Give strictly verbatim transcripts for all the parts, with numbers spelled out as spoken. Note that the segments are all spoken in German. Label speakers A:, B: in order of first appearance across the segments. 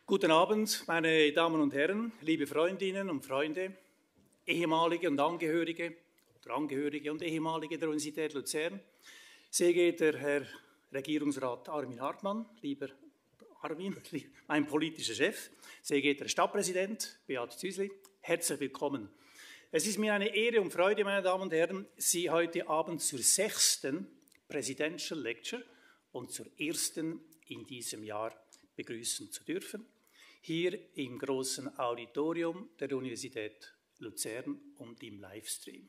A: Guten Abend, meine Damen und Herren, liebe Freundinnen und Freunde, ehemalige und Angehörige oder Angehörige und ehemalige der Universität Luzern, sehr geehrter Herr Regierungsrat Armin Hartmann, lieber Armin, mein politischer Chef, sehr geehrter Herr Stadtpräsident Beat Züsli, herzlich willkommen. Es ist mir eine Ehre und Freude, meine Damen und Herren, Sie heute Abend zur sechsten Presidential Lecture und zur ersten in diesem Jahr begrüßen zu dürfen, hier im großen Auditorium der Universität Luzern und im Livestream.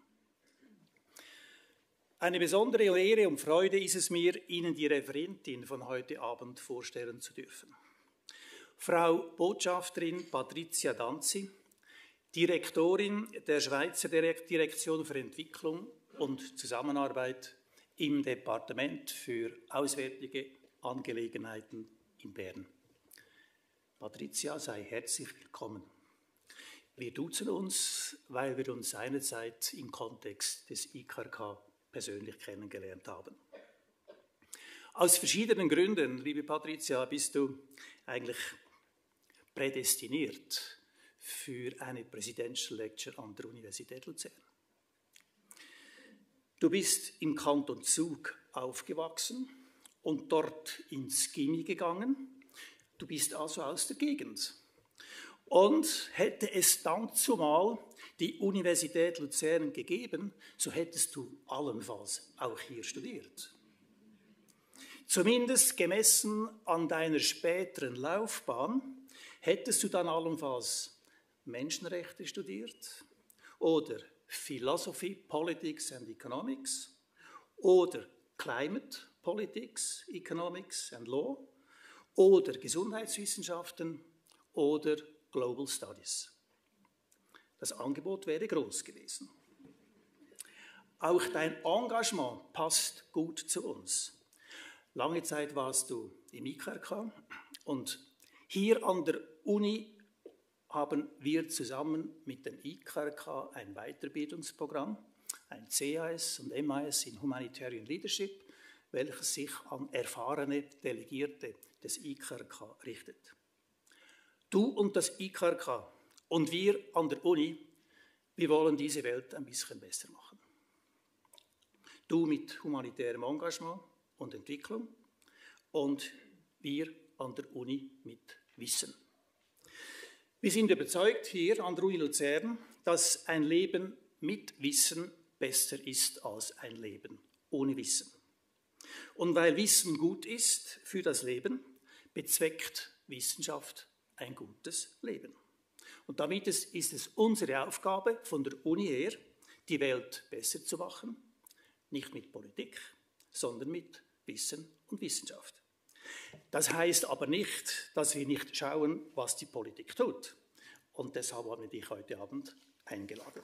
A: Eine besondere Ehre und Freude ist es mir, Ihnen die Referentin von heute Abend vorstellen zu dürfen. Frau Botschafterin Patricia Danzi, Direktorin der Schweizer Direktion für Entwicklung und Zusammenarbeit im Departement für Auswärtige Angelegenheiten in Bern. Patricia, sei herzlich willkommen. Wir duzen uns, weil wir uns seinerzeit im Kontext des I K R K persönlich kennengelernt haben. Aus verschiedenen Gründen, liebe Patricia, bist du eigentlich prädestiniert für eine Presidential Lecture an der Universität Luzern. Du bist im Kanton Zug aufgewachsen und dort ins Gymi gegangen. Du bist also aus der Gegend. Und hätte es dann zumal die Universität Luzern gegeben, so hättest du allenfalls auch hier studiert. Zumindest gemessen an deiner späteren Laufbahn hättest du dann allenfalls Menschenrechte studiert oder Philosophy, Politics and Economics oder Climate Politics, Economics and Law oder Gesundheitswissenschaften oder Global Studies. Das Angebot wäre groß gewesen. Auch dein Engagement passt gut zu uns. Lange Zeit warst du im I K R K und hier an der Uni haben wir zusammen mit dem I K R K ein Weiterbildungsprogramm, ein C A S und M A S in Humanitarian Leadership, welches sich an erfahrene Delegierte des I K R K richtet. Du und das I K R K und wir an der Uni, wir wollen diese Welt ein bisschen besser machen. Du mit humanitärem Engagement und Entwicklung und wir an der Uni mit Wissen. Wir sind überzeugt hier an der Uni Luzern, dass ein Leben mit Wissen besser ist als ein Leben ohne Wissen. Und weil Wissen gut ist für das Leben, bezweckt Wissenschaft ein gutes Leben. Und damit ist es unsere Aufgabe von der Uni her, die Welt besser zu machen, nicht mit Politik, sondern mit Wissen und Wissenschaft. Das heißt aber nicht, dass wir nicht schauen, was die Politik tut. Und deshalb haben wir dich heute Abend eingeladen.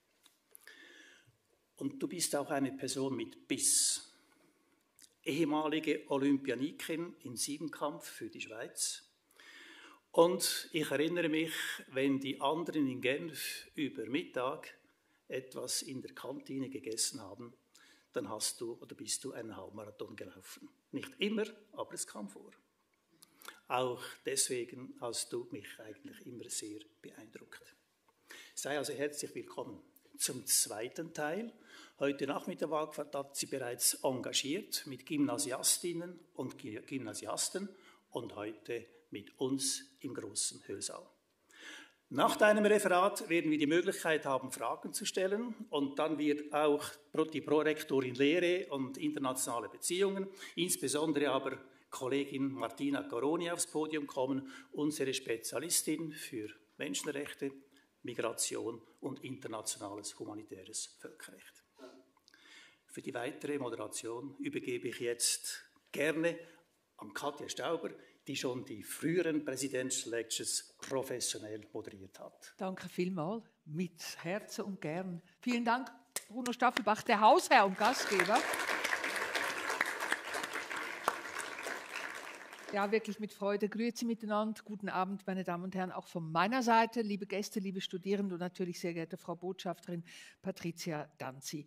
A: Und du bist auch eine Person mit Biss. Ehemalige Olympianikin im Siebenkampf für die Schweiz. Und ich erinnere mich, wenn die anderen in Genf über Mittag etwas in der Kantine gegessen haben, dann hast du oder bist du einen Halbmarathon gelaufen. Nicht immer, aber es kam vor. Auch deswegen hast du mich eigentlich immer sehr beeindruckt. Sei also herzlich willkommen zum zweiten Teil. Heute Nachmittag hat sie bereits engagiert mit Gymnasiastinnen und Gymnasiasten und heute mit uns im großen Hörsaal. Nach deinem Referat werden wir die Möglichkeit haben, Fragen zu stellen und dann wird auch die Prorektorin Lehre und internationale Beziehungen, insbesondere aber Kollegin Martina Coroni aufs Podium kommen, unsere Spezialistin für Menschenrechte, Migration und internationales humanitäres Völkerrecht. Für die weitere Moderation übergebe ich jetzt gerne an Katja Stauber, die schon die früheren Presidential Lectures professionell moderiert hat.
B: Danke vielmals, mit Herzen und gern. Vielen Dank, Bruno Staffelbach, der Hausherr und Gastgeber. Ja, wirklich mit Freude. Grüezi miteinander. Guten Abend, meine Damen und Herren, auch von meiner Seite. Liebe Gäste, liebe Studierende und natürlich sehr geehrte Frau Botschafterin Patricia Danzi.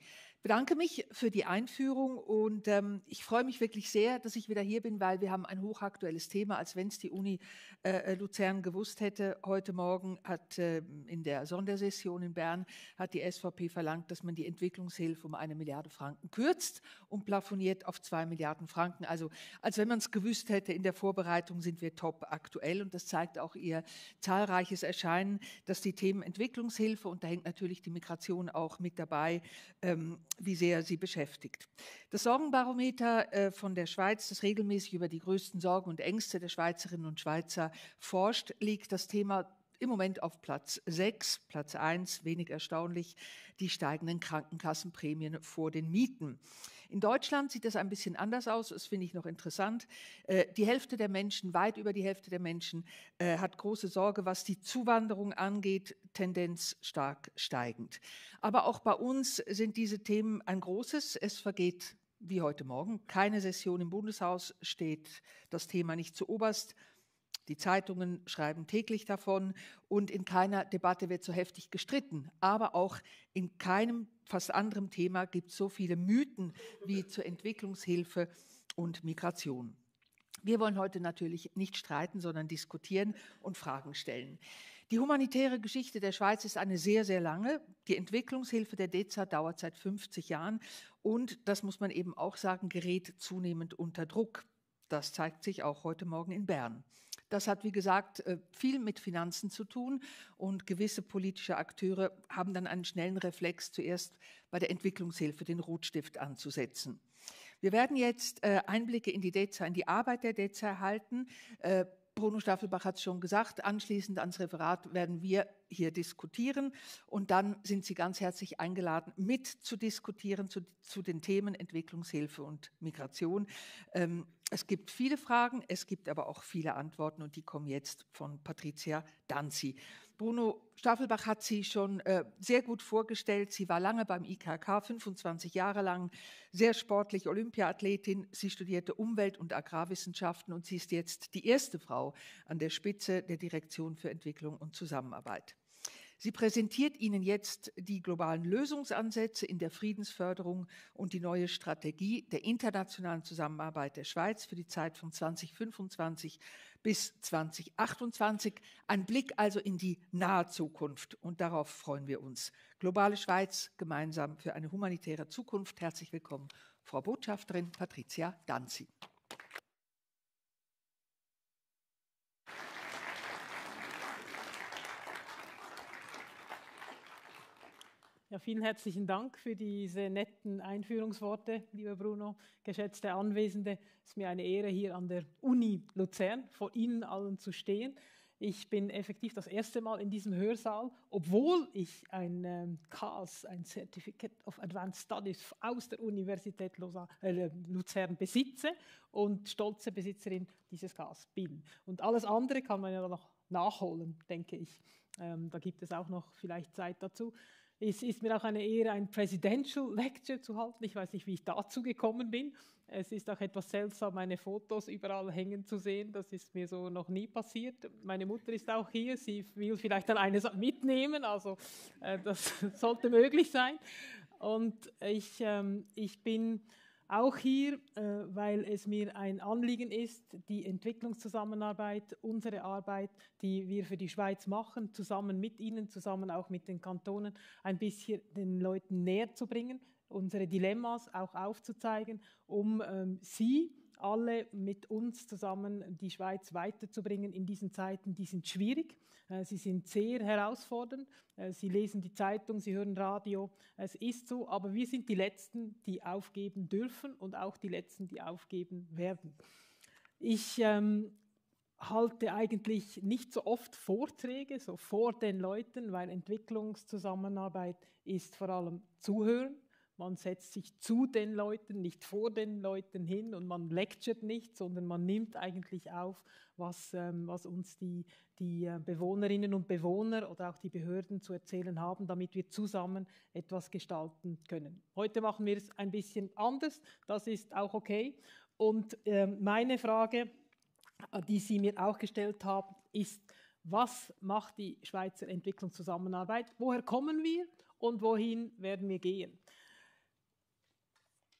B: bedanke mich für die Einführung und ähm, ich freue mich wirklich sehr, dass ich wieder hier bin, weil wir haben ein hochaktuelles Thema, als wenn es die Uni äh, Luzern gewusst hätte. Heute Morgen hat äh, in der Sondersession in Bern hat die S V P verlangt, dass man die Entwicklungshilfe um eine Milliarde Franken kürzt und plafoniert auf zwei Milliarden Franken. Also als wenn man es gewusst hätte, in der Vorbereitung sind wir top aktuell und das zeigt auch ihr zahlreiches Erscheinen, dass die Themen Entwicklungshilfe, und da hängt natürlich die Migration auch mit dabei, ähm, wie sehr sie beschäftigt. Das Sorgenbarometer äh, von der Schweiz, das regelmäßig über die größten Sorgen und Ängste der Schweizerinnen und Schweizer forscht, liegt das Thema im Moment auf Platz sechs, Platz eins, wenig erstaunlich, die steigenden Krankenkassenprämien vor den Mieten. In Deutschland sieht das ein bisschen anders aus, das finde ich noch interessant. Äh, die Hälfte der Menschen, weit über die Hälfte der Menschen, äh, hat große Sorge, was die Zuwanderung angeht, Tendenz stark steigend. Aber auch bei uns sind diese Themen ein großes. Es vergeht, wie heute Morgen, keine Session im Bundeshaus, steht das Thema nicht zu oberst. Die Zeitungen schreiben täglich davon und in keiner Debatte wird so heftig gestritten. Aber auch in keinem fast anderem Thema gibt es so viele Mythen wie zur Entwicklungshilfe und Migration. Wir wollen heute natürlich nicht streiten, sondern diskutieren und Fragen stellen. Die humanitäre Geschichte der Schweiz ist eine sehr, sehr lange. Die Entwicklungshilfe der D E Z A dauert seit fünfzig Jahren und, das muss man eben auch sagen, gerät zunehmend unter Druck. Das zeigt sich auch heute Morgen in Bern. Das hat, wie gesagt, viel mit Finanzen zu tun und gewisse politische Akteure haben dann einen schnellen Reflex, zuerst bei der Entwicklungshilfe den Rotstift anzusetzen. Wir werden jetzt Einblicke in die D E Z A, in die Arbeit der D E Z A erhalten. Bruno Staffelbach hat es schon gesagt, anschließend ans Referat werden wir hier diskutieren und dann sind Sie ganz herzlich eingeladen, mit zu diskutieren zu, zu den Themen Entwicklungshilfe und Migration. Ähm, es gibt viele Fragen, es gibt aber auch viele Antworten und die kommen jetzt von Patricia Danzi. Bruno Staffelbach hat sie schon äh, sehr gut vorgestellt. Sie war lange beim I K K, fünfundzwanzig Jahre lang, sehr sportlich, Olympiaathletin. Sie studierte Umwelt- und Agrarwissenschaften und sie ist jetzt die erste Frau an der Spitze der Direktion für Entwicklung und Zusammenarbeit. Sie präsentiert Ihnen jetzt die globalen Lösungsansätze in der Friedensförderung und die neue Strategie der internationalen Zusammenarbeit der Schweiz für die Zeit von zweitausendfünfundzwanzig bis zweitausendachtundzwanzig. Ein Blick also in die nahe Zukunft und darauf freuen wir uns. Globale Schweiz, gemeinsam für eine humanitäre Zukunft. Herzlich willkommen, Frau Botschafterin Patricia Danzi.
C: Ja, vielen herzlichen Dank für diese netten Einführungsworte, lieber Bruno, geschätzte Anwesende. Es ist mir eine Ehre, hier an der Uni Luzern vor Ihnen allen zu stehen. Ich bin effektiv das erste Mal in diesem Hörsaal, obwohl ich ein ähm, C A S, ein Certificate of Advanced Studies aus der Universität Lausanne, äh, Luzern besitze und stolze Besitzerin dieses C A S bin. Und alles andere kann man ja noch nachholen, denke ich. Ähm, da gibt es auch noch vielleicht Zeit dazu. Es ist mir auch eine Ehre, ein Presidential Lecture zu halten. Ich weiß nicht, wie ich dazu gekommen bin. Es ist auch etwas seltsam, meine Fotos überall hängen zu sehen. Das ist mir so noch nie passiert. Meine Mutter ist auch hier. Sie will vielleicht dann eines mitnehmen. Also äh, das sollte möglich sein. Und ich, ähm, ich bin auch hier, äh, weil es mir ein Anliegen ist, die Entwicklungszusammenarbeit, unsere Arbeit, die wir für die Schweiz machen, zusammen mit Ihnen, zusammen auch mit den Kantonen, ein bisschen den Leuten näher zu bringen, unsere Dilemmas auch aufzuzeigen, um ähm, Sie alle mit uns zusammen die Schweiz weiterzubringen in diesen Zeiten, die sind schwierig. Sie sind sehr herausfordernd. Sie lesen die Zeitung, Sie hören Radio. Es ist so, aber wir sind die Letzten, die aufgeben dürfen und auch die Letzten, die aufgeben werden. Ich ähm, halte eigentlich nicht so oft Vorträge, so vor den Leuten, weil Entwicklungszusammenarbeit ist vor allem Zuhören. Man setzt sich zu den Leuten, nicht vor den Leuten hin und man lecturet nicht, sondern man nimmt eigentlich auf, was, ähm, was uns die, die Bewohnerinnen und Bewohner oder auch die Behörden zu erzählen haben, damit wir zusammen etwas gestalten können. Heute machen wir es ein bisschen anders, das ist auch okay. Und ähm, meine Frage, die Sie mir auch gestellt haben, ist, was macht die Schweizer Entwicklungszusammenarbeit? Woher kommen wir und wohin werden wir gehen?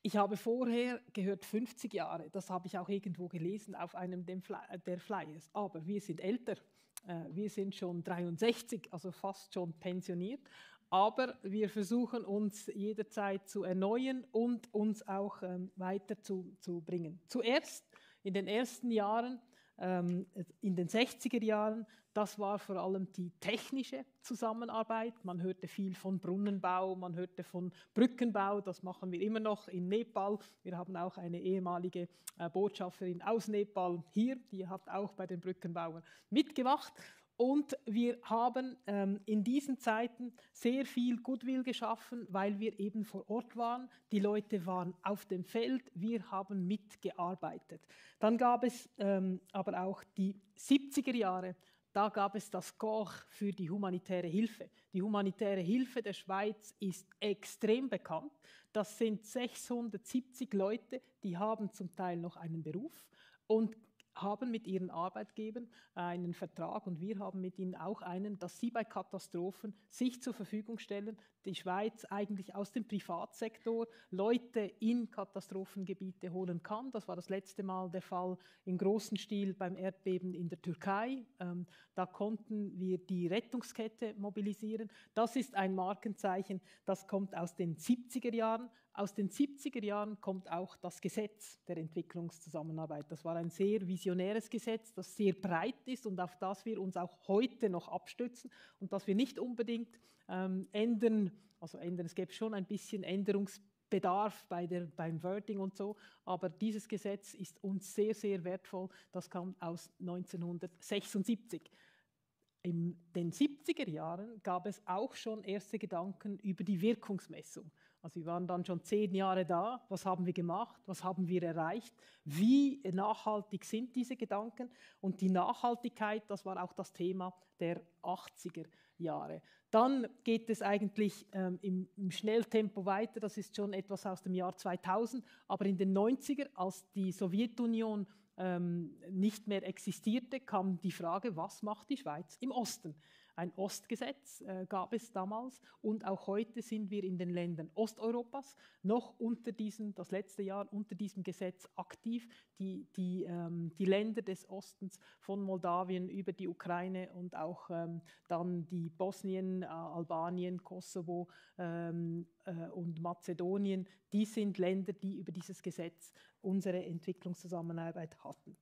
C: Ich habe vorher gehört fünfzig Jahre, das habe ich auch irgendwo gelesen auf einem der Flyers, aber wir sind älter, wir sind schon dreiundsechzig, also fast schon pensioniert, aber wir versuchen uns jederzeit zu erneuern und uns auch ähm, weiterzubringen. Zuerst in den ersten Jahren, ähm, in den sechziger Jahren, das war vor allem die technische Zusammenarbeit. Man hörte viel von Brunnenbau, man hörte von Brückenbau, das machen wir immer noch in Nepal. Wir haben auch eine ehemalige äh, Botschafterin aus Nepal hier, die hat auch bei den Brückenbauern mitgemacht. Und wir haben ähm, in diesen Zeiten sehr viel Goodwill geschaffen, weil wir eben vor Ort waren. Die Leute waren auf dem Feld, wir haben mitgearbeitet. Dann gab es ähm, aber auch die siebziger Jahre. Da gab es das Corps für die humanitäre Hilfe. Die humanitäre Hilfe der Schweiz ist extrem bekannt. Das sind sechshundertsiebzig Leute, die haben zum Teil noch einen Beruf und haben mit ihren Arbeitgebern einen Vertrag und wir haben mit ihnen auch einen, dass sie bei Katastrophen sich zur Verfügung stellen, die Schweiz eigentlich aus dem Privatsektor Leute in Katastrophengebiete holen kann. Das war das letzte Mal der Fall im großen Stil beim Erdbeben in der Türkei. Ähm, da konnten wir die Rettungskette mobilisieren. Das ist ein Markenzeichen, das kommt aus den siebziger Jahren. Aus den siebziger Jahren kommt auch das Gesetz der Entwicklungszusammenarbeit. Das war ein sehr visionäres Gesetz, das sehr breit ist und auf das wir uns auch heute noch abstützen und das wir nicht unbedingt ähm, ändern, also ändern, es gäbe schon ein bisschen Änderungsbedarf bei der, beim Wording und so, aber dieses Gesetz ist uns sehr, sehr wertvoll. Das kam aus neunzehnhundertsechsundsiebzig. In den siebziger Jahren gab es auch schon erste Gedanken über die Wirkungsmessung. Also wir waren dann schon zehn Jahre da. Was haben wir gemacht? Was haben wir erreicht? Wie nachhaltig sind diese Gedanken? Und die Nachhaltigkeit, das war auch das Thema der achtziger Jahre. Dann geht es eigentlich ähm, im, im Schnelltempo weiter. Das ist schon etwas aus dem Jahr zweitausend. Aber in den neunziger, als die Sowjetunion ähm, nicht mehr existierte, kam die Frage, was macht die Schweiz im Osten? Ein Ostgesetz äh, gab es damals und auch heute sind wir in den Ländern Osteuropas noch unter diesem, das letzte Jahr unter diesem Gesetz aktiv. Die, die, ähm, die Länder des Ostens von Moldawien über die Ukraine und auch ähm, dann die Bosnien, äh, Albanien, Kosovo ähm, äh, und Mazedonien, die sind Länder, die über dieses Gesetz unsere Entwicklungszusammenarbeit hatten.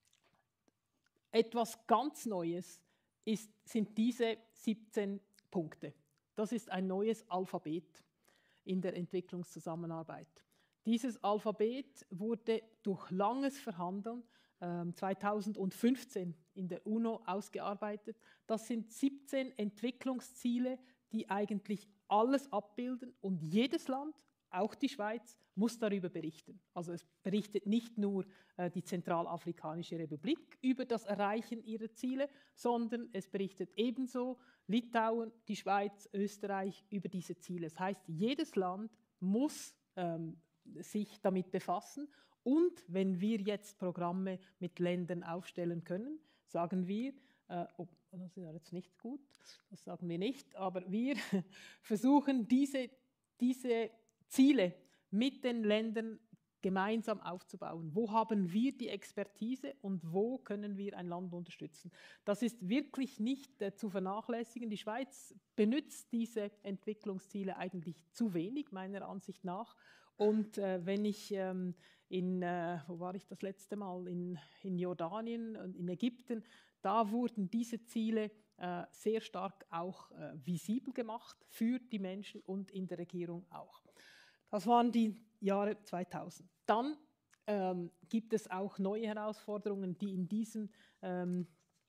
C: Etwas ganz Neues Ist, sind diese siebzehn Punkte. Das ist ein neues Alphabet in der Entwicklungszusammenarbeit. Dieses Alphabet wurde durch langes Verhandeln äh, zweitausendfünfzehn in der UNO ausgearbeitet. Das sind siebzehn Entwicklungsziele, die eigentlich alles abbilden und jedes Land, auch die Schweiz, muss darüber berichten. Also es berichtet nicht nur äh, die Zentralafrikanische Republik über das Erreichen ihrer Ziele, sondern es berichtet ebenso Litauen, die Schweiz, Österreich über diese Ziele. Das heißt, jedes Land muss ähm, sich damit befassen und wenn wir jetzt Programme mit Ländern aufstellen können, sagen wir, äh, oh, das ist ja jetzt nicht gut, das sagen wir nicht, aber wir versuchen diese, diese Ziele mit den Ländern gemeinsam aufzubauen. Wo haben wir die Expertise und wo können wir ein Land unterstützen? Das ist wirklich nicht äh, zu vernachlässigen. Die Schweiz benutzt diese Entwicklungsziele eigentlich zu wenig, meiner Ansicht nach. Und äh, wenn ich ähm, in, äh, wo war ich das letzte Mal, in, in Jordanien und in Ägypten, da wurden diese Ziele äh, sehr stark auch äh, visibel gemacht für die Menschen und in der Regierung auch. Das waren die Jahre zweitausend. Dann ähm, gibt es auch neue Herausforderungen, die in diesem ähm,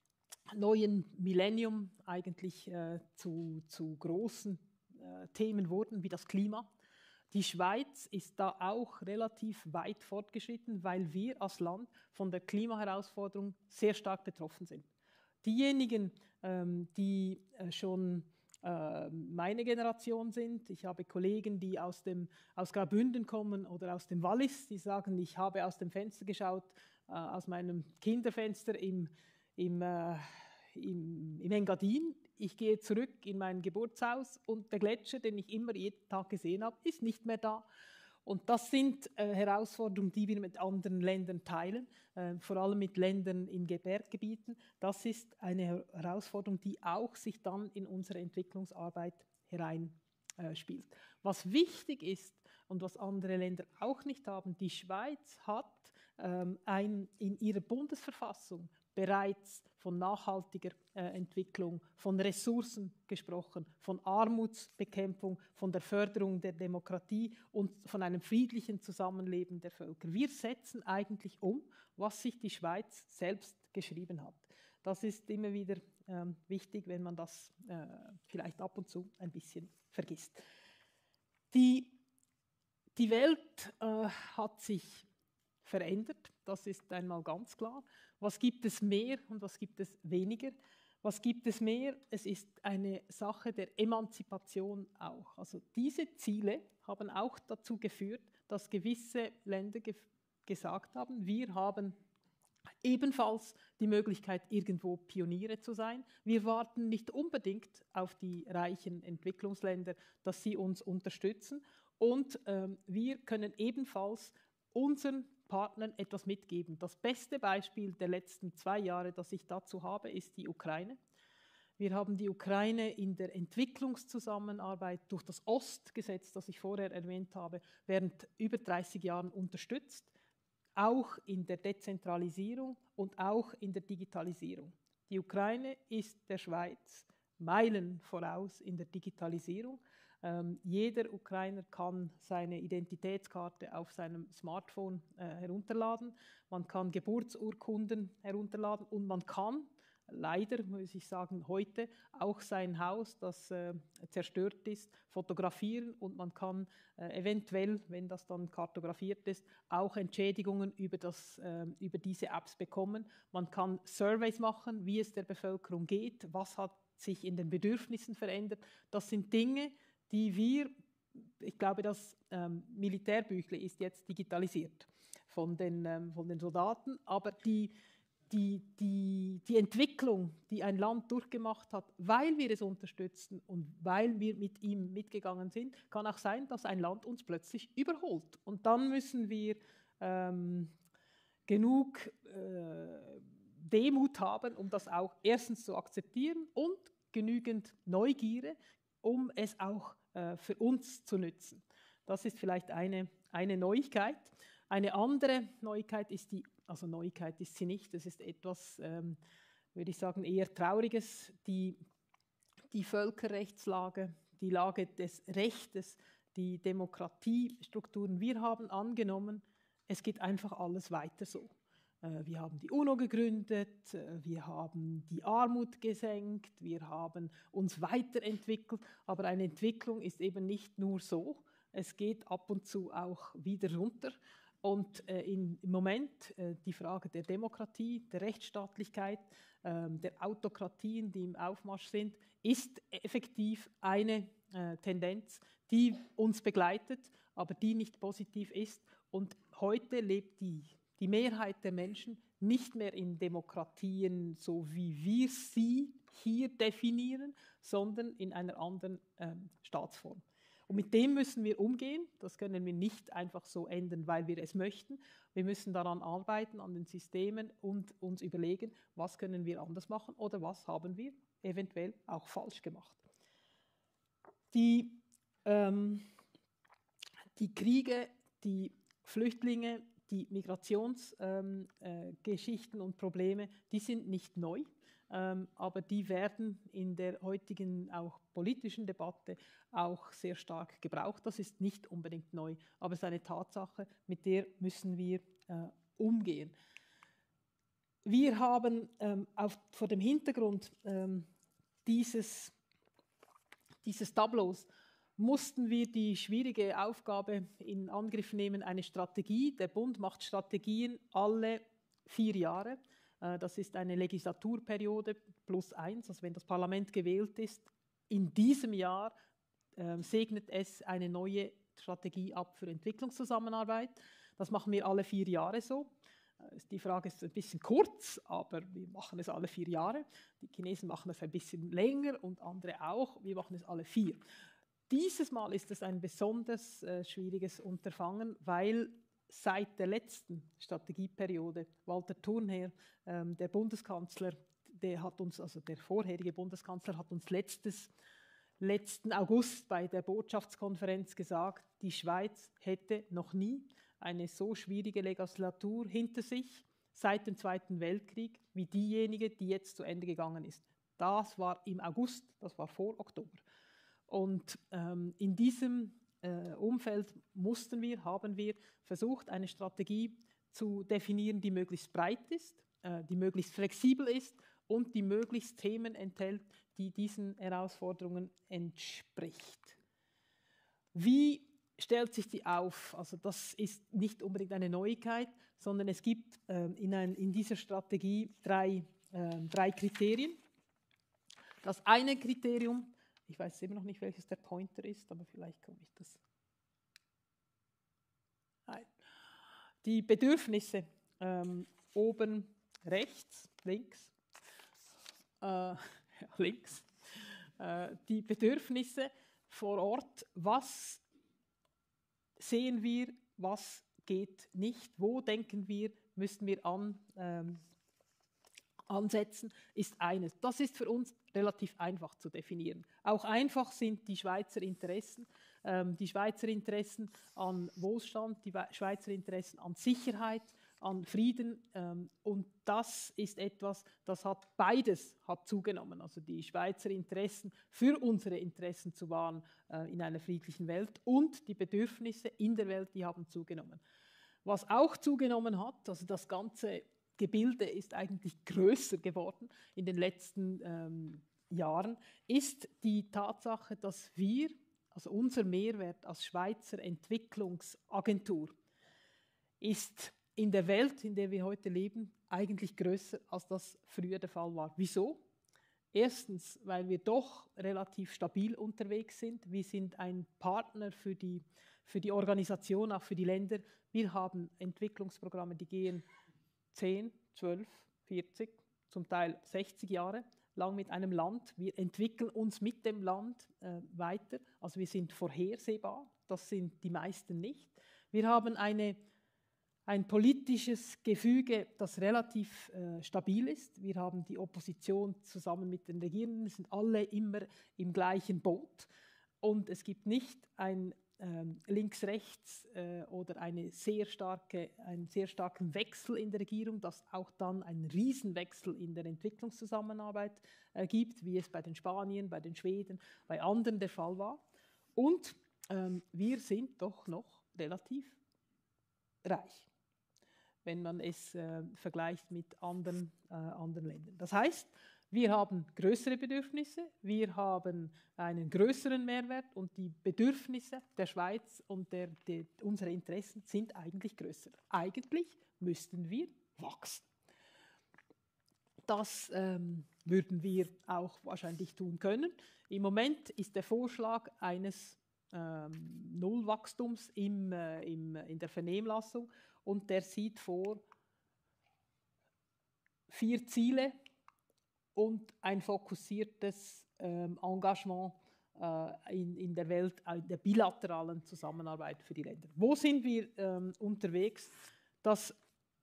C: neuen Millennium eigentlich äh, zu, zu großen äh, Themen wurden, wie das Klima. Die Schweiz ist da auch relativ weit fortgeschritten, weil wir als Land von der Klimaherausforderung sehr stark betroffen sind. Diejenigen, ähm, die äh, schon meine Generation sind. Ich habe Kollegen, die aus, dem, aus Graubünden kommen oder aus dem Wallis, die sagen, ich habe aus dem Fenster geschaut, äh, aus meinem Kinderfenster im, im, äh, im, im Engadin. Ich gehe zurück in mein Geburtshaus und der Gletscher, den ich immer jeden Tag gesehen habe, ist nicht mehr da. Und das sind äh, Herausforderungen, die wir mit anderen Ländern teilen, äh, vor allem mit Ländern in Berggebieten. Das ist eine Herausforderung, die auch sich dann in unsere Entwicklungsarbeit hereinspielt. Äh, was wichtig ist und was andere Länder auch nicht haben, die Schweiz hat ähm, ein, in ihrer Bundesverfassung bereits von nachhaltiger äh, Entwicklung, von Ressourcen gesprochen, von Armutsbekämpfung, von der Förderung der Demokratie und von einem friedlichen Zusammenleben der Völker. Wir setzen eigentlich um, was sich die Schweiz selbst geschrieben hat. Das ist immer wieder ähm, wichtig, wenn man das äh, vielleicht ab und zu ein bisschen vergisst. Die, die Welt äh, hat sich verändert, das ist einmal ganz klar. Was gibt es mehr und was gibt es weniger? Was gibt es mehr? Es ist eine Sache der Emanzipation auch. Also diese Ziele haben auch dazu geführt, dass gewisse Länder ge- gesagt haben, wir haben ebenfalls die Möglichkeit, irgendwo Pioniere zu sein. Wir warten nicht unbedingt auf die reichen Entwicklungsländer, dass sie uns unterstützen. Und ähm, wir können ebenfalls unseren Partnern etwas mitgeben. Das beste Beispiel der letzten zwei Jahre, das ich dazu habe, ist die Ukraine. Wir haben die Ukraine in der Entwicklungszusammenarbeit durch das Ostgesetz, das ich vorher erwähnt habe, während über dreißig Jahren unterstützt, auch in der Dezentralisierung und auch in der Digitalisierung. Die Ukraine ist der Schweiz Meilen voraus in der Digitalisierung. Ähm, jeder Ukrainer kann seine Identitätskarte auf seinem Smartphone äh, herunterladen. Man kann Geburtsurkunden herunterladen und man kann, leider muss ich sagen, heute auch sein Haus, das äh, zerstört ist, fotografieren und man kann äh, eventuell, wenn das dann kartografiert ist, auch Entschädigungen über, das, äh, über diese Apps bekommen. Man kann Surveys machen, wie es der Bevölkerung geht, was hat sich in den Bedürfnissen verändert. Das sind Dinge, die wir, ich glaube, das ähm, Militärbüchle ist jetzt digitalisiert von den, ähm, von den Soldaten, aber die, die, die, die Entwicklung, die ein Land durchgemacht hat, weil wir es unterstützen und weil wir mit ihm mitgegangen sind, kann auch sein, dass ein Land uns plötzlich überholt. Und dann müssen wir ähm, genug äh, Demut haben, um das auch erstens zu akzeptieren und genügend Neugierde, um es auch äh, für uns zu nützen. Das ist vielleicht eine, eine Neuigkeit. Eine andere Neuigkeit ist die, also Neuigkeit ist sie nicht, das ist etwas, ähm, würde ich sagen, eher Trauriges, die, die Völkerrechtslage, die Lage des Rechtes, die Demokratiestrukturen. Wir haben angenommen, es geht einfach alles weiter so. Wir haben die UNO gegründet, wir haben die Armut gesenkt, wir haben uns weiterentwickelt, aber eine Entwicklung ist eben nicht nur so, es geht ab und zu auch wieder runter. Und äh, in, im Moment äh, die Frage der Demokratie, der Rechtsstaatlichkeit, äh, der Autokratien, die im Aufmarsch sind, ist effektiv eine äh, Tendenz, die uns begleitet, aber die nicht positiv ist. Und heute lebt die Die Mehrheit der Menschen nicht mehr in Demokratien, so wie wir sie hier definieren, sondern in einer anderen ähm, Staatsform. Und mit dem müssen wir umgehen. Das können wir nicht einfach so ändern, weil wir es möchten. Wir müssen daran arbeiten, an den Systemen und uns überlegen, was können wir anders machen oder was haben wir eventuell auch falsch gemacht. Die, ähm, die Kriege, die Flüchtlinge, die Migrationsgeschichten ähm, äh, und Probleme, die sind nicht neu, ähm, aber die werden in der heutigen auch politischen Debatte auch sehr stark gebraucht. Das ist nicht unbedingt neu, aber es ist eine Tatsache, mit der müssen wir äh, umgehen. Wir haben ähm, auf, vor dem Hintergrund ähm, dieses, dieses Tableaus mussten wir die schwierige Aufgabe in Angriff nehmen, eine Strategie. Der Bund macht Strategien alle vier Jahre. Das ist eine Legislaturperiode plus eins, also wenn das Parlament gewählt ist. In diesem Jahr äh, segnet es eine neue Strategie ab für Entwicklungszusammenarbeit. Das machen wir alle vier Jahre so. Die Frage ist ein bisschen kurz, aber wir machen es alle vier Jahre. Die Chinesen machen es ein bisschen länger und andere auch. Wir machen es alle vier. dieses Mal ist es ein besonders äh, schwieriges Unterfangen, weil seit der letzten Strategieperiode Walter Thurnherr, ähm, der Bundeskanzler, der hat uns, also der vorherige Bundeskanzler, hat uns letztes, letzten August bei der Botschaftskonferenz gesagt, die Schweiz hätte noch nie eine so schwierige Legislatur hinter sich seit dem Zweiten Weltkrieg wie diejenige, die jetzt zu Ende gegangen ist. Das war im August, das war vor Oktober. Und ähm, in diesem äh, Umfeld mussten wir, haben wir versucht, eine Strategie zu definieren, die möglichst breit ist, äh, die möglichst flexibel ist und die möglichst Themen enthält, die diesen Herausforderungen entspricht. Wie stellt sich die auf? Also das ist nicht unbedingt eine Neuigkeit, sondern es gibt äh, in, ein, in dieser Strategie drei, äh, drei Kriterien. Das eine Kriterium, ich weiß immer noch nicht, welches der Pointer ist, aber vielleicht komme ich das. Nein. Die Bedürfnisse ähm, oben rechts, links, äh, ja, links, äh, die Bedürfnisse vor Ort, was sehen wir, was geht nicht, wo denken wir, müssen wir an, ähm, ansetzen, ist eines. Das ist für uns relativ einfach zu definieren. Auch einfach sind die Schweizer Interessen, ähm, die Schweizer Interessen an Wohlstand, die Schweizer Interessen an Sicherheit, an Frieden. Ähm, und das ist etwas, das hat beides hat zugenommen. Also die Schweizer Interessen für unsere Interessen zu wahren äh, in einer friedlichen Welt und die Bedürfnisse in der Welt, die haben zugenommen. Was auch zugenommen hat, also das ganze Gebilde ist eigentlich größer geworden in den letzten ähm, Jahren, ist die Tatsache, dass wir, also unser Mehrwert als Schweizer Entwicklungsagentur, ist in der Welt, in der wir heute leben, eigentlich größer, als das früher der Fall war. Wieso? Erstens, weil wir doch relativ stabil unterwegs sind. Wir sind ein Partner für die, für die Organisation, auch für die Länder. Wir haben Entwicklungsprogramme, die gehen zehn, zwölf, vierzig, zum Teil sechzig Jahre lang mit einem Land. Wir entwickeln uns mit dem Land äh, weiter. Also wir sind vorhersehbar, das sind die meisten nicht. Wir haben eine, ein politisches Gefüge, das relativ äh, stabil ist. Wir haben die Opposition zusammen mit den Regierenden, sind alle immer im gleichen Boot. Und es gibt nicht ein Ähm, links-rechts äh, oder eine sehr starke, einen sehr starken Wechsel in der Regierung, dass auch dann einen Riesenwechsel in der Entwicklungszusammenarbeit äh, gibt, wie es bei den Spaniern, bei den Schweden, bei anderen der Fall war. Und ähm, wir sind doch noch relativ reich, wenn man es äh, vergleicht mit anderen, äh, anderen Ländern. Das heißt, wir haben größere Bedürfnisse, wir haben einen größeren Mehrwert und die Bedürfnisse der Schweiz und der, der, unsere Interessen sind eigentlich größer. Eigentlich müssten wir wachsen. Das ähm, würden wir auch wahrscheinlich tun können. Im Moment ist der Vorschlag eines ähm, Nullwachstums im, äh, im, in der Vernehmlassung und der sieht vor vier Ziele und ein fokussiertes ähm, Engagement äh, in, in der Welt, in der bilateralen Zusammenarbeit für die Länder. Wo sind wir ähm, unterwegs? Das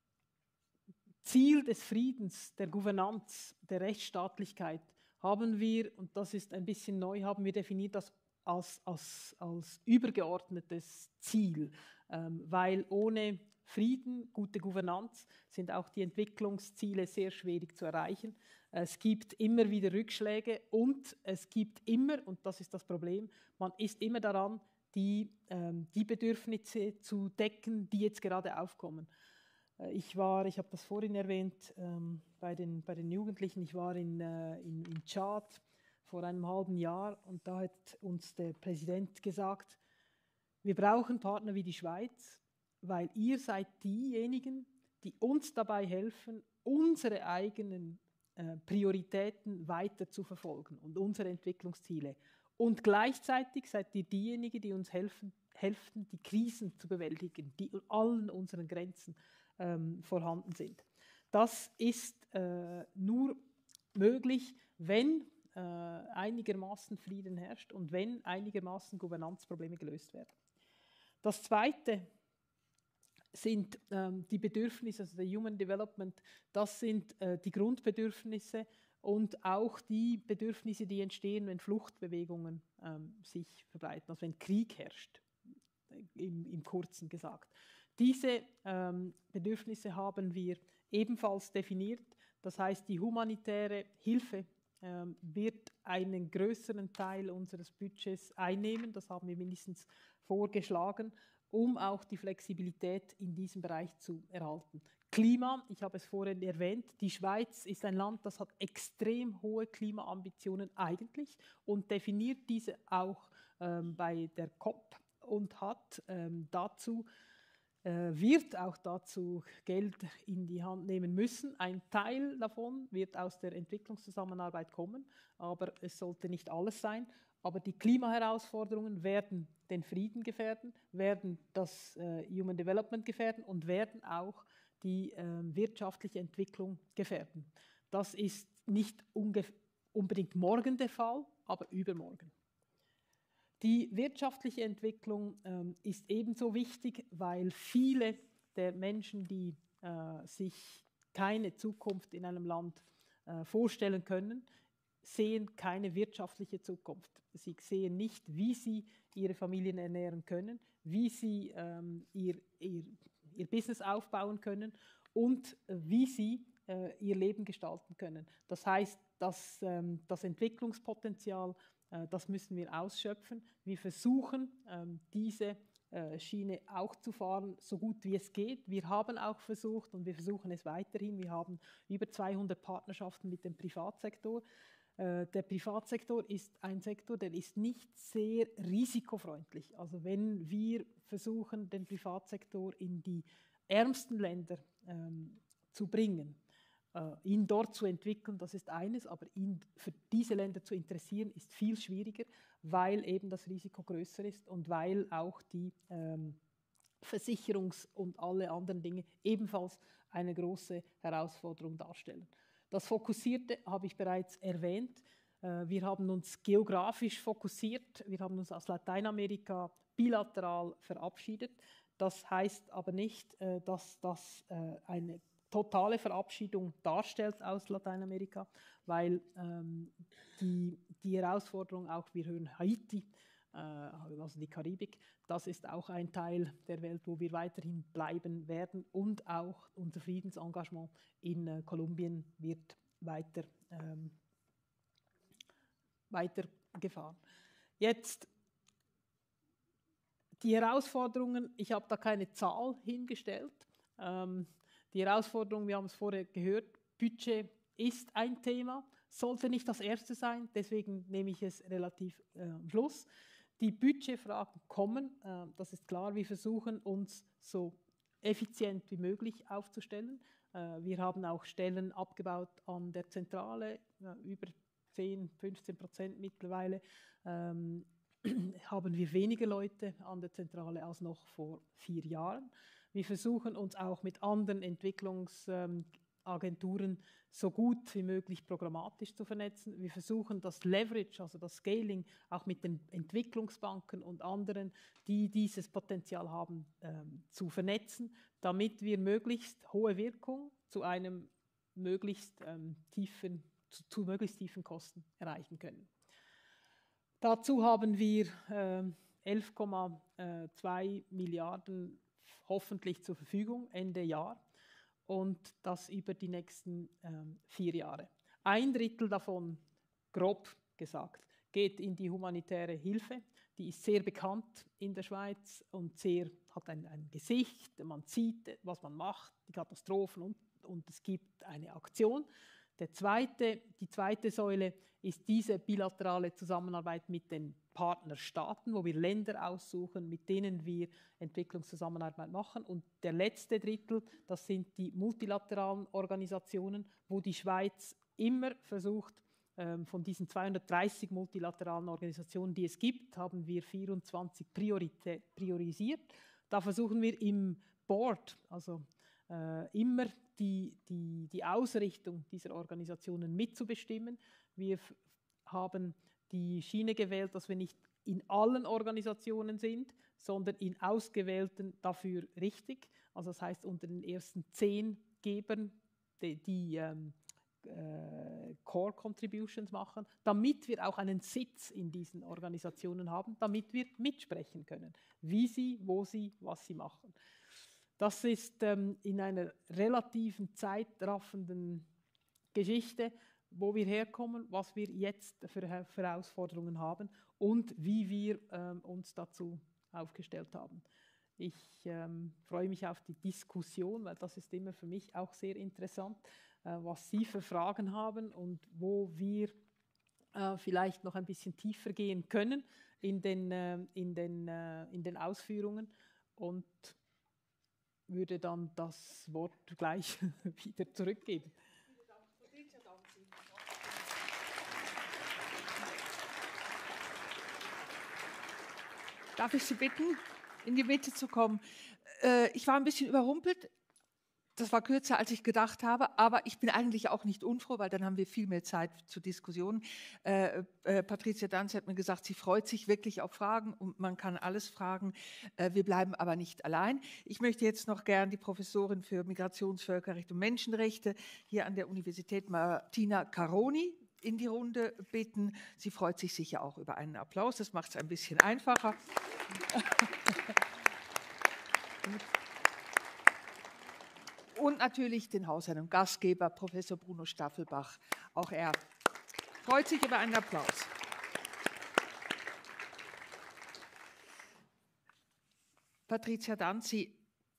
C: Ziel des Friedens, der Gouvernanz, der Rechtsstaatlichkeit haben wir, und das ist ein bisschen neu, haben wir definiert das als, als, als übergeordnetes Ziel, ähm, weil ohne Frieden, gute Gouvernanz sind auch die Entwicklungsziele sehr schwierig zu erreichen. Es gibt immer wieder Rückschläge und es gibt immer, und das ist das Problem, man ist immer daran, die, ähm, die Bedürfnisse zu decken, die jetzt gerade aufkommen. Äh, ich war, ich habe das vorhin erwähnt, ähm, bei, den, bei den Jugendlichen, ich war in, äh, in, in Tschad vor einem halben Jahr und da hat uns der Präsident gesagt, wir brauchen Partner wie die Schweiz, weil ihr seid diejenigen, die uns dabei helfen, unsere eigenen äh, Prioritäten weiter zu verfolgen und unsere Entwicklungsziele. Und gleichzeitig seid ihr diejenigen, die uns helfen, helfen die Krisen zu bewältigen, die an allen unseren Grenzen ähm, vorhanden sind. Das ist äh, nur möglich, wenn äh, einigermaßen Frieden herrscht und wenn einigermaßen Gouvernanzprobleme gelöst werden. Das Zweite sind ähm, die Bedürfnisse, also der Human Development, das sind äh, die Grundbedürfnisse und auch die Bedürfnisse, die entstehen, wenn Fluchtbewegungen ähm, sich verbreiten, also wenn Krieg herrscht, im, im Kurzen gesagt. Diese ähm, Bedürfnisse haben wir ebenfalls definiert, das heißt, die humanitäre Hilfe ähm, wird einen größeren Teil unseres Budgets einnehmen, das haben wir mindestens vorgeschlagen, um auch die Flexibilität in diesem Bereich zu erhalten. Klima, ich habe es vorhin erwähnt, die Schweiz ist ein Land, das hat extrem hohe Klimaambitionen eigentlich und definiert diese auch ähm, bei der C O P und hat ähm, dazu, äh, wird auch dazu Geld in die Hand nehmen müssen. Ein Teil davon wird aus der Entwicklungszusammenarbeit kommen, aber es sollte nicht alles sein. Aber die Klimaherausforderungen werden den Frieden gefährden, werden das äh, Human Development gefährden und werden auch die äh, wirtschaftliche Entwicklung gefährden. Das ist nicht unbedingt morgen der Fall, aber übermorgen. Die wirtschaftliche Entwicklung ähm, ist ebenso wichtig, weil viele der Menschen, die äh, sich keine Zukunft in einem Land äh, vorstellen können, sehen keine wirtschaftliche Zukunft. Sie sehen nicht, wie sie ihre Familien ernähren können, wie sie ähm, ihr, ihr, ihr Business aufbauen können und äh, wie sie äh, ihr Leben gestalten können. Das heißt, dass, ähm, das Entwicklungspotenzial, äh, das müssen wir ausschöpfen. Wir versuchen, ähm, diese äh, Schiene auch zu fahren, so gut wie es geht. Wir haben auch versucht und wir versuchen es weiterhin. Wir haben über zweihundert Partnerschaften mit dem Privatsektor. Der Privatsektor ist ein Sektor, der ist nicht sehr risikofreundlich. Also wenn wir versuchen, den Privatsektor in die ärmsten Länder ähm, zu bringen, äh, ihn dort zu entwickeln, das ist eines, aber ihn für diese Länder zu interessieren, ist viel schwieriger, weil eben das Risiko größer ist und weil auch die ähm, Versicherungs- und alle anderen Dinge ebenfalls eine große Herausforderung darstellen. Das Fokussierte habe ich bereits erwähnt. Wir haben uns geografisch fokussiert. Wir haben uns aus Lateinamerika bilateral verabschiedet. Das heißt aber nicht, dass das eine totale Verabschiedung darstellt aus Lateinamerika, weil die, die Herausforderung auch, wir hören Haiti, also die Karibik, das ist auch ein Teil der Welt, wo wir weiterhin bleiben werden und auch unser Friedensengagement in äh, Kolumbien wird weiter, ähm, weitergefahren. Jetzt die Herausforderungen, ich habe da keine Zahl hingestellt. Ähm, die Herausforderungen, wir haben es vorher gehört, Budget ist ein Thema, sollte nicht das erste sein, deswegen nehme ich es relativ äh, am Schluss. Die Budgetfragen kommen, äh, das ist klar, wir versuchen uns so effizient wie möglich aufzustellen. Äh, wir haben auch Stellen abgebaut an der Zentrale, äh, über zehn, fünfzehn Prozent mittlerweile ähm, haben wir weniger Leute an der Zentrale als noch vor vier Jahren. Wir versuchen uns auch mit anderen Entwicklungsagenturen so gut wie möglich programmatisch zu vernetzen. Wir versuchen das Leverage, also das Scaling, auch mit den Entwicklungsbanken und anderen, die dieses Potenzial haben, ähm, zu vernetzen, damit wir möglichst hohe Wirkung zu einem möglichst ähm, tiefen, zu, zu möglichst tiefen Kosten erreichen können. Dazu haben wir äh, elf Komma zwei Milliarden hoffentlich zur Verfügung Ende Jahr und das über die nächsten ähm, vier Jahre. Ein Drittel davon, grob gesagt, geht in die humanitäre Hilfe. Die ist sehr bekannt in der Schweiz und sehr, hat ein, ein Gesicht, man sieht, was man macht, die Katastrophen und, und es gibt eine Aktion. Der zweite, die zweite Säule ist diese bilaterale Zusammenarbeit mit den Partnerstaaten, wo wir Länder aussuchen, mit denen wir Entwicklungszusammenarbeit machen. Und der letzte Drittel, das sind die multilateralen Organisationen, wo die Schweiz immer versucht, von diesen zweihundertdreißig multilateralen Organisationen, die es gibt, haben wir vierundzwanzig priorisiert. Da versuchen wir im Board, also äh, immer die, die, die Ausrichtung dieser Organisationen mitzubestimmen. Wir haben die Schiene gewählt, dass wir nicht in allen Organisationen sind, sondern in ausgewählten dafür richtig. Also das heißt, unter den ersten zehn Gebern, die, die ähm, äh, Core Contributions machen, damit wir auch einen Sitz in diesen Organisationen haben, damit wir mitsprechen können, wie sie, wo sie, was sie machen. Das ist ähm, in einer relativen zeitraffenden Geschichte, wo wir herkommen, was wir jetzt für, für Herausforderungen haben und wie wir ähm, uns dazu aufgestellt haben. Ich ähm, freue mich auf die Diskussion, weil das ist immer für mich auch sehr interessant, äh, was Sie für Fragen haben und wo wir äh, vielleicht noch ein bisschen tiefer gehen können in den, äh, in den, äh, in den Ausführungen und würde dann das Wort gleich wieder zurückgeben.
B: Darf ich Sie bitten, in die Mitte zu kommen? Äh, ich war ein bisschen überrumpelt. Das war kürzer, als ich gedacht habe, aber ich bin eigentlich auch nicht unfroh, weil dann haben wir viel mehr Zeit zur Diskussion. Äh, äh, Patricia Danzi hat mir gesagt, sie freut sich wirklich auf Fragen und man kann alles fragen. Äh, wir bleiben aber nicht allein. Ich möchte jetzt noch gern die Professorin für Migrations-, Völkerrecht und Menschenrechte hier an der Universität, Martina Caroni, in die Runde bitten. Sie freut sich sicher auch über einen Applaus, das macht es ein bisschen einfacher. Und natürlich den Hausherrn und Gastgeber, Professor Bruno Staffelbach. Auch er freut sich über einen Applaus. Patricia Danzi,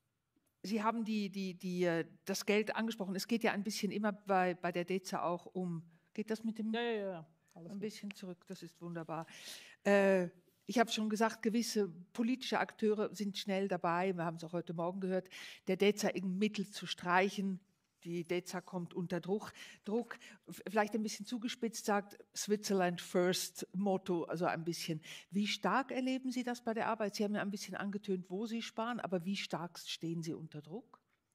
B: Sie haben die, die, die, das Geld angesprochen. Es geht ja ein bisschen immer bei, bei der D E Z A auch um. Geht das mit dem?
C: Ja, ja, ja. Alles
B: ein
C: gut.
B: bisschen zurück, das ist wunderbar. Äh, ich habe schon gesagt, gewisse politische Akteure sind schnell dabei, wir haben es auch heute Morgen gehört, der D E Z A irgendein Mittel zu streichen. Die D E Z A kommt unter Druck. Druck, vielleicht ein bisschen zugespitzt sagt, Switzerland First Motto, also ein bisschen. Wie stark erleben Sie das bei der Arbeit? Sie haben ja ein bisschen angetönt, wo Sie sparen, aber wie stark stehen Sie unter Druck?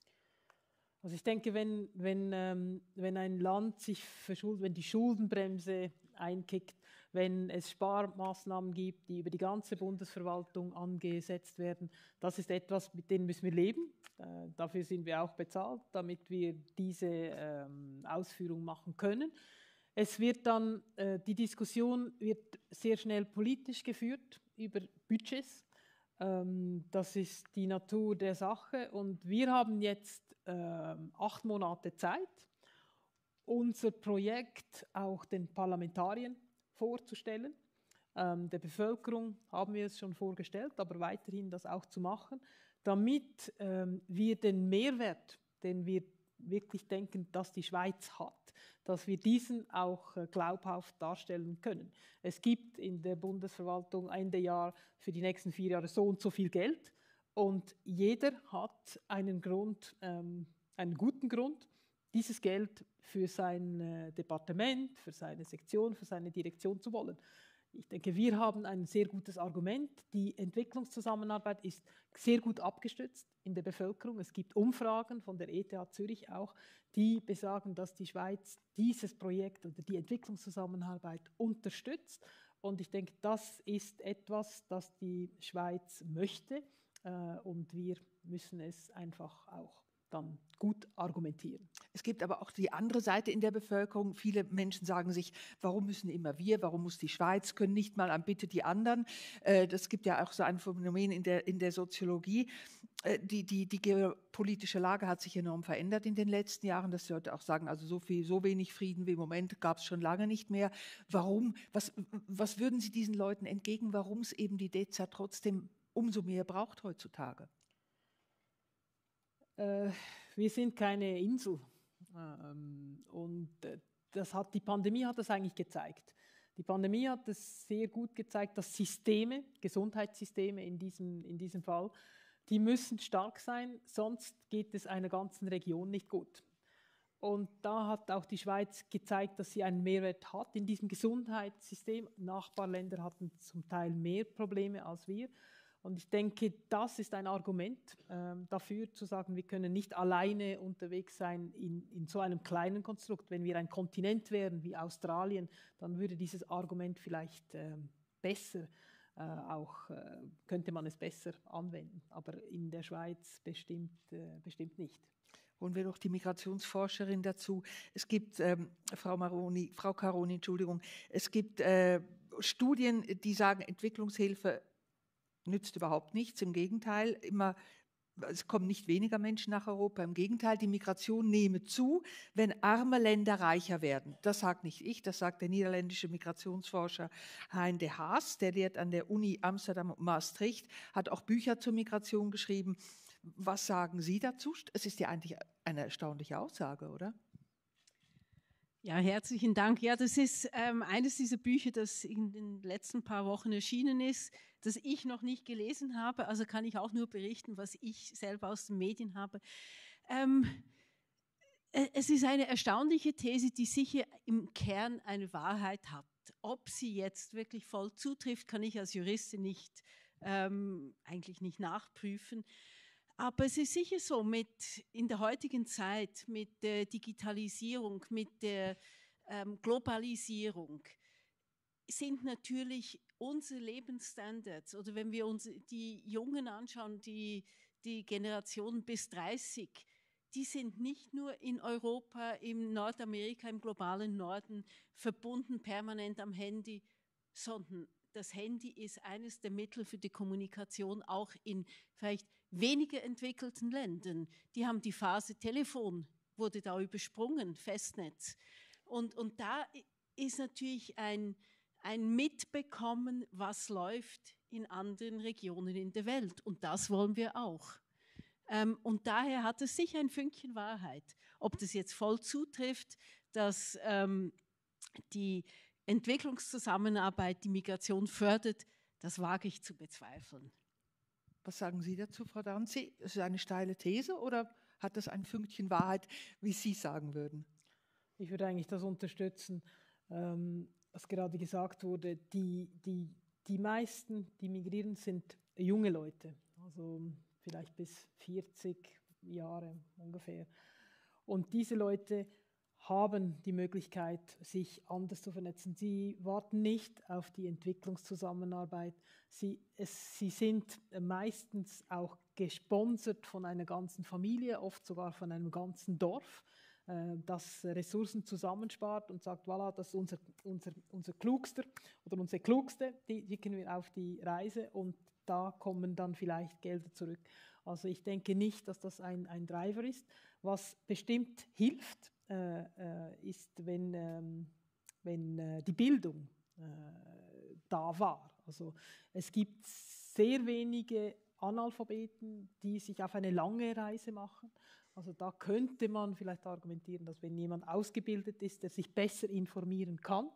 C: Also ich denke, wenn, wenn, ähm, wenn ein Land sich verschuldet, wenn die Schuldenbremse einkickt, wenn es Sparmaßnahmen gibt, die über die ganze Bundesverwaltung angesetzt werden, das ist etwas, mit dem müssen wir leben. Äh, dafür sind wir auch bezahlt, damit wir diese ähm, Ausführung machen können. Es wird dann, äh, die Diskussion wird sehr schnell politisch geführt über Budgets. Ähm, das ist die Natur der Sache und wir haben jetzt ähm, acht Monate Zeit, unser Projekt auch den Parlamentariern vorzustellen. Ähm, der Bevölkerung haben wir es schon vorgestellt, aber weiterhin das auch zu machen, damit ähm, wir den Mehrwert, den wir wirklich denken, dass die Schweiz hat, dass wir diesen auch äh, glaubhaft darstellen können. Es gibt in der Bundesverwaltung Ende Jahr für die nächsten vier Jahre so und so viel Geld und jeder hat einen Grund, ähm, einen guten Grund, dieses Geld für sein äh, Departement, für seine Sektion, für seine Direktion zu wollen. Ich denke, wir haben ein sehr gutes Argument. Die Entwicklungszusammenarbeit ist sehr gut abgestützt in der Bevölkerung. Es gibt Umfragen von der E T H Zürich auch, die besagen, dass die Schweiz dieses Projekt oder die Entwicklungszusammenarbeit unterstützt. Und ich denke, das ist etwas, das die Schweiz möchte. Äh, und wir müssen es einfach auch dann gut argumentieren.
B: Es gibt aber auch die andere Seite in der Bevölkerung. Viele Menschen sagen sich, warum müssen immer wir, warum muss die Schweiz, können nicht mal an bitte die anderen. Das gibt ja auch so ein Phänomen in der, in der Soziologie. Die, die, die geopolitische Lage hat sich enorm verändert in den letzten Jahren. Das sollte auch sagen, also so viel, so wenig Frieden wie im Moment gab es schon lange nicht mehr. Warum? Was, was würden Sie diesen Leuten entgegen, warum es eben die D E Z A trotzdem umso mehr braucht heutzutage?
C: Äh, wir sind keine Insel ähm, und äh, das hat, die Pandemie hat das eigentlich gezeigt. Die Pandemie hat es sehr gut gezeigt, dass Systeme, Gesundheitssysteme in diesem, in diesem Fall, die müssen stark sein, sonst geht es einer ganzen Region nicht gut. Und da hat auch die Schweiz gezeigt, dass sie einen Mehrwert hat in diesem Gesundheitssystem. Nachbarländer hatten zum Teil mehr Probleme als wir. Und ich denke, das ist ein Argument ähm, dafür zu sagen, wir können nicht alleine unterwegs sein in, in so einem kleinen Konstrukt. Wenn wir ein Kontinent wären wie Australien, dann würde dieses Argument vielleicht ähm, besser, äh, auch äh, könnte man es besser anwenden. Aber in der Schweiz bestimmt, äh, bestimmt nicht.
B: Holen wir noch die Migrationsforscherin dazu. Es gibt, ähm, Frau Maroni, Frau Caroni, Entschuldigung, es gibt äh, Studien, die sagen, Entwicklungshilfe nützt überhaupt nichts, im Gegenteil, immer, es kommen nicht weniger Menschen nach Europa, im Gegenteil, die Migration nehme zu, wenn arme Länder reicher werden. Das sagt nicht ich, das sagt der niederländische Migrationsforscher Hein de Haas, der lehrt an der Uni Amsterdam und Maastricht, hat auch Bücher zur Migration geschrieben. Was sagen Sie dazu? Es ist ja eigentlich eine erstaunliche Aussage, oder?
D: Ja, herzlichen Dank. Ja, das ist ähm, eines dieser Bücher, das in den letzten paar Wochen erschienen ist, das ich noch nicht gelesen habe. Also kann ich auch nur berichten, was ich selber aus den Medien habe. Ähm, es ist eine erstaunliche These, die sicher im Kern eine Wahrheit hat. Ob sie jetzt wirklich voll zutrifft, kann ich als Juristin nicht, ähm, eigentlich nicht nachprüfen. Aber es ist sicher so, mit in der heutigen Zeit, mit der Digitalisierung, mit der ähm, Globalisierung, sind natürlich unsere Lebensstandards, oder wenn wir uns die Jungen anschauen, die, die Generation bis dreißig, die sind nicht nur in Europa, in Nordamerika, im globalen Norden verbunden, permanent am Handy, sondern das Handy ist eines der Mittel für die Kommunikation auch in vielleicht weniger entwickelten Ländern. Die haben die Phase Telefon, wurde da übersprungen, Festnetz. Und, und da ist natürlich ein, ein Mitbekommen, was läuft in anderen Regionen in der Welt. Und das wollen wir auch. Ähm, und daher hat es sicher ein Fünkchen Wahrheit. Ob das jetzt voll zutrifft, dass ähm, die Entwicklungszusammenarbeit die Migration fördert, das wage ich zu bezweifeln.
B: Was sagen Sie dazu, Frau Danzi? Ist es eine steile These oder hat das ein Fünkchen Wahrheit, wie Sie sagen würden?
C: Ich würde eigentlich das unterstützen, ähm, was gerade gesagt wurde. Die, die, die meisten, die migrieren, sind junge Leute, also vielleicht bis vierzig Jahre ungefähr. Und diese Leute haben die Möglichkeit, sich anders zu vernetzen. Sie warten nicht auf die Entwicklungszusammenarbeit. Sie, es, sie sind meistens auch gesponsert von einer ganzen Familie, oft sogar von einem ganzen Dorf, äh, das Ressourcen zusammenspart und sagt, voilà, das ist unser, unser, unser Klugster oder unsere Klugste, die schicken wir auf die Reise und da kommen dann vielleicht Gelder zurück. Also ich denke nicht, dass das ein, ein Driver ist. Was bestimmt hilft, Äh, äh, ist, wenn, ähm, wenn äh, die Bildung äh, da war. Also es gibt sehr wenige Analphabeten, die sich auf eine lange Reise machen. Also da könnte man vielleicht argumentieren, dass wenn jemand ausgebildet ist, der sich besser informieren kann,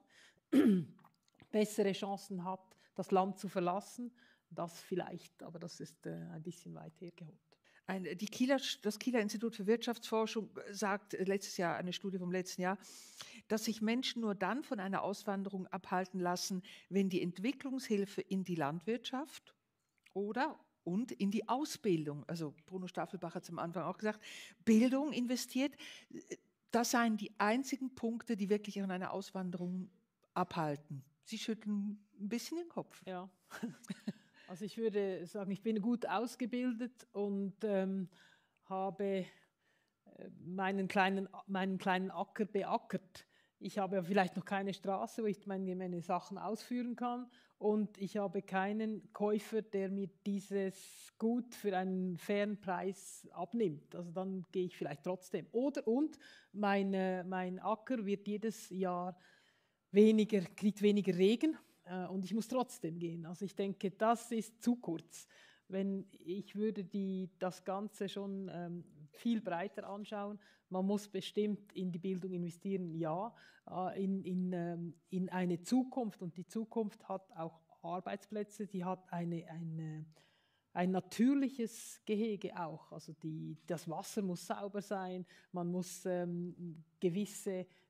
C: bessere Chancen hat, das Land zu verlassen, das vielleicht, aber das ist äh, ein bisschen weit hergeholt.
B: Ein, die Kieler, das Kieler Institut für Wirtschaftsforschung sagt letztes Jahr, eine Studie vom letzten Jahr, dass sich Menschen nur dann von einer Auswanderung abhalten lassen, wenn die Entwicklungshilfe in die Landwirtschaft oder und in die Ausbildung, also Bruno Staffelbach hat es am Anfang auch gesagt, Bildung investiert, das seien die einzigen Punkte, die wirklich von einer Auswanderung abhalten. Sie schütteln ein bisschen den Kopf.
C: Ja. Also ich würde sagen, ich bin gut ausgebildet und ähm, habe meinen kleinen, meinen kleinen Acker beackert. Ich habe vielleicht noch keine Straße, wo ich meine, meine Sachen ausführen kann und ich habe keinen Käufer, der mir dieses Gut für einen fairen Preis abnimmt. Also dann gehe ich vielleicht trotzdem. Oder und meine, mein Acker wird jedes Jahr weniger, kriegt weniger Regen. Und ich muss trotzdem gehen. Also ich denke, das ist zu kurz. Wenn ich würde die, das Ganze schon ähm, viel breiter anschauen. Man muss bestimmt in die Bildung investieren, ja, äh, in, in, ähm, in eine Zukunft. Und die Zukunft hat auch Arbeitsplätze, die hat eine, eine, ein natürliches Gehege auch. Also die, das Wasser muss sauber sein, man muss ähm, gewisse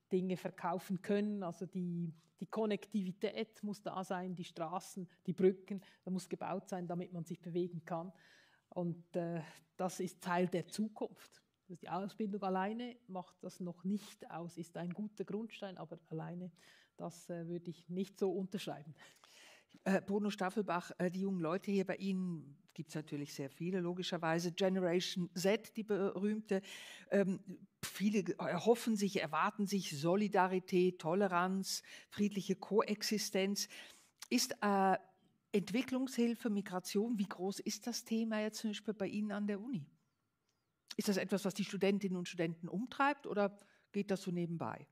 C: Dinge verkaufen können. Also die, die Konnektivität muss da sein, die Straßen, die Brücken, da muss gebaut sein, damit man sich bewegen kann. Und äh, das ist Teil der Zukunft. Also die Ausbildung alleine macht das noch nicht aus, ist ein guter Grundstein, aber alleine, das äh, würde ich nicht so unterschreiben.
B: Äh, Bruno Staffelbach, äh, die jungen Leute hier bei Ihnen, gibt es natürlich sehr viele, logischerweise. Generation Z, die berühmte. Ähm, viele erhoffen sich, erwarten sich Solidarität, Toleranz, friedliche Koexistenz. Ist äh, Entwicklungshilfe, Migration, wie groß ist das Thema jetzt zum Beispiel bei Ihnen an der Uni? Ist das etwas, was die Studentinnen und Studenten umtreibt oder geht das so nebenbei?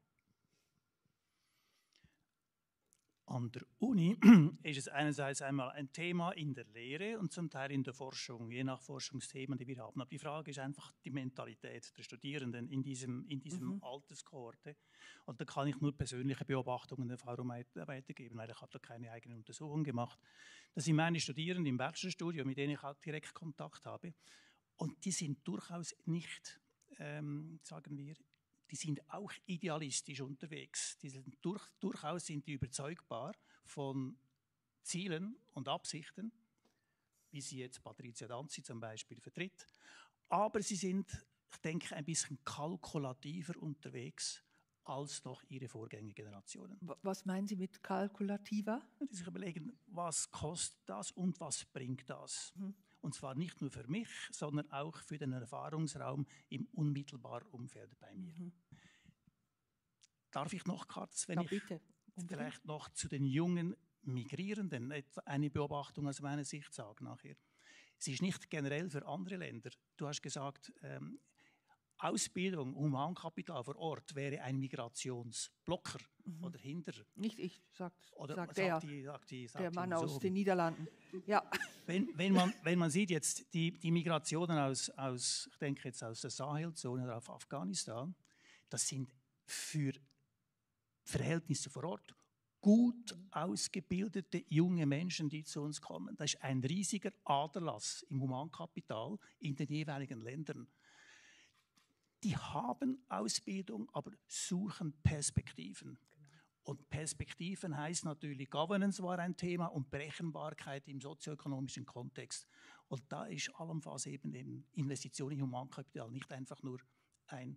A: An der Uni ist es einerseits einmal ein Thema in der Lehre und zum Teil in der Forschung, je nach Forschungsthemen, die wir haben. Aber die Frage ist einfach die Mentalität der Studierenden in diesem, in diesem mhm. Alterskohorte. Und da kann ich nur persönliche Beobachtungen der Erfahrung weitergeben, weil ich habe da keine eigene Untersuchung gemacht. Das sind meine Studierenden im Bachelorstudium, mit denen ich auch direkt Kontakt habe. Und die sind durchaus nicht, ähm, sagen wir, die sind auch idealistisch unterwegs. Die sind durch, durchaus sind die überzeugbar von Zielen und Absichten, wie sie jetzt Patrizia Danzi zum Beispiel vertritt. Aber sie sind, ich denke, ein bisschen kalkulativer unterwegs als noch ihre Vorgängergenerationen.
B: Was meinen Sie mit kalkulativer?
A: Die sich überlegen, was kostet das und was bringt das? Mhm. Und zwar nicht nur für mich, sondern auch für den Erfahrungsraum im unmittelbaren Umfeld bei mir. Mhm. Darf ich noch kurz, wenn ja, ich vielleicht noch zu den jungen Migrierenden eine Beobachtung aus meiner Sicht sage nachher. Es ist nicht generell für andere Länder. Du hast gesagt, ähm, Ausbildung, Humankapital vor Ort wäre ein Migrationsblocker mhm. oder Hinderer.
B: Nicht ich, sagt,
A: oder
B: sagt
A: sagt
B: der,
A: die, sagt die, sagt
B: der Mann
A: so.
B: aus den Niederlanden. Ja.
A: Wenn, wenn, man, wenn man sieht jetzt die, die Migrationen aus, aus, ich denke jetzt aus der Sahelzone oder auf Afghanistan, das sind für Verhältnisse vor Ort gut ausgebildete junge Menschen, die zu uns kommen. Das ist ein riesiger Aderlass im Humankapital in den jeweiligen Ländern. Die haben Ausbildung, aber suchen Perspektiven. Und Perspektiven heißt natürlich, Governance war ein Thema und Berechenbarkeit im sozioökonomischen Kontext. Und da ist allenfalls eben, eben Investition in Humankapital nicht einfach nur ein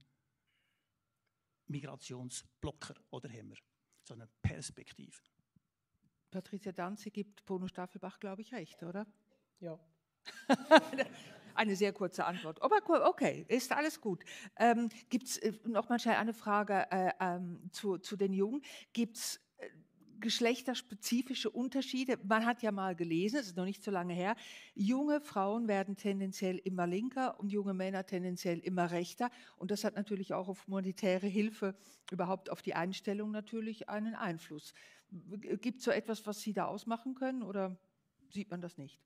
A: Migrationsblocker oder Hämmer, sondern Perspektiven.
B: Patrizia Danzi gibt Bruno Staffelbach, glaube ich, recht, oder?
C: Ja.
B: Eine sehr kurze Antwort. Aber okay, ist alles gut. Ähm, Gibt es äh, noch mal schnell eine Frage äh, ähm, zu, zu den Jungen? Gibt es äh, geschlechterspezifische Unterschiede? Man hat ja mal gelesen, es ist noch nicht so lange her, junge Frauen werden tendenziell immer linker und junge Männer tendenziell immer rechter. Und das hat natürlich auch auf humanitäre Hilfe, überhaupt auf die Einstellung natürlich einen Einfluss. Gibt es so etwas, was Sie da ausmachen können oder sieht man das nicht?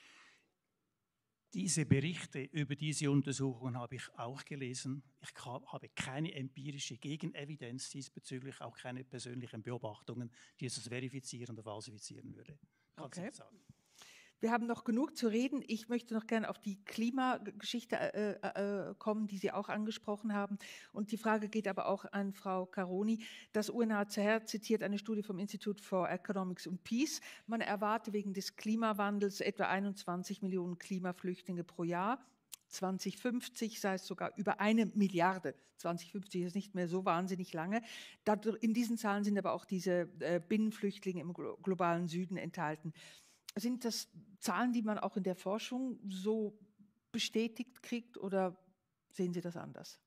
A: Diese Berichte über diese Untersuchungen habe ich auch gelesen. Ich habe keine empirische Gegenevidenz diesbezüglich, auch keine persönlichen Beobachtungen, die es verifizieren oder falsifizieren würde. Kannst
B: okay.
A: du sagen?
B: Wir haben noch genug zu reden. Ich möchte noch gerne auf die Klimageschichte äh, äh, kommen, die Sie auch angesprochen haben. Und die Frage geht aber auch an Frau Caroni. Das U N H C R zitiert eine Studie vom Institute for Economics and Peace. Man erwarte wegen des Klimawandels etwa einundzwanzig Millionen Klimaflüchtlinge pro Jahr. zwanzig fünfzig sei es sogar über eine Milliarde. zwanzig fünfzig ist nicht mehr so wahnsinnig lange. In diesen Zahlen sind aber auch diese äh, Binnenflüchtlinge im globalen Süden enthalten. Sind das Zahlen, die man auch in der Forschung so bestätigt kriegt oder sehen Sie das anders?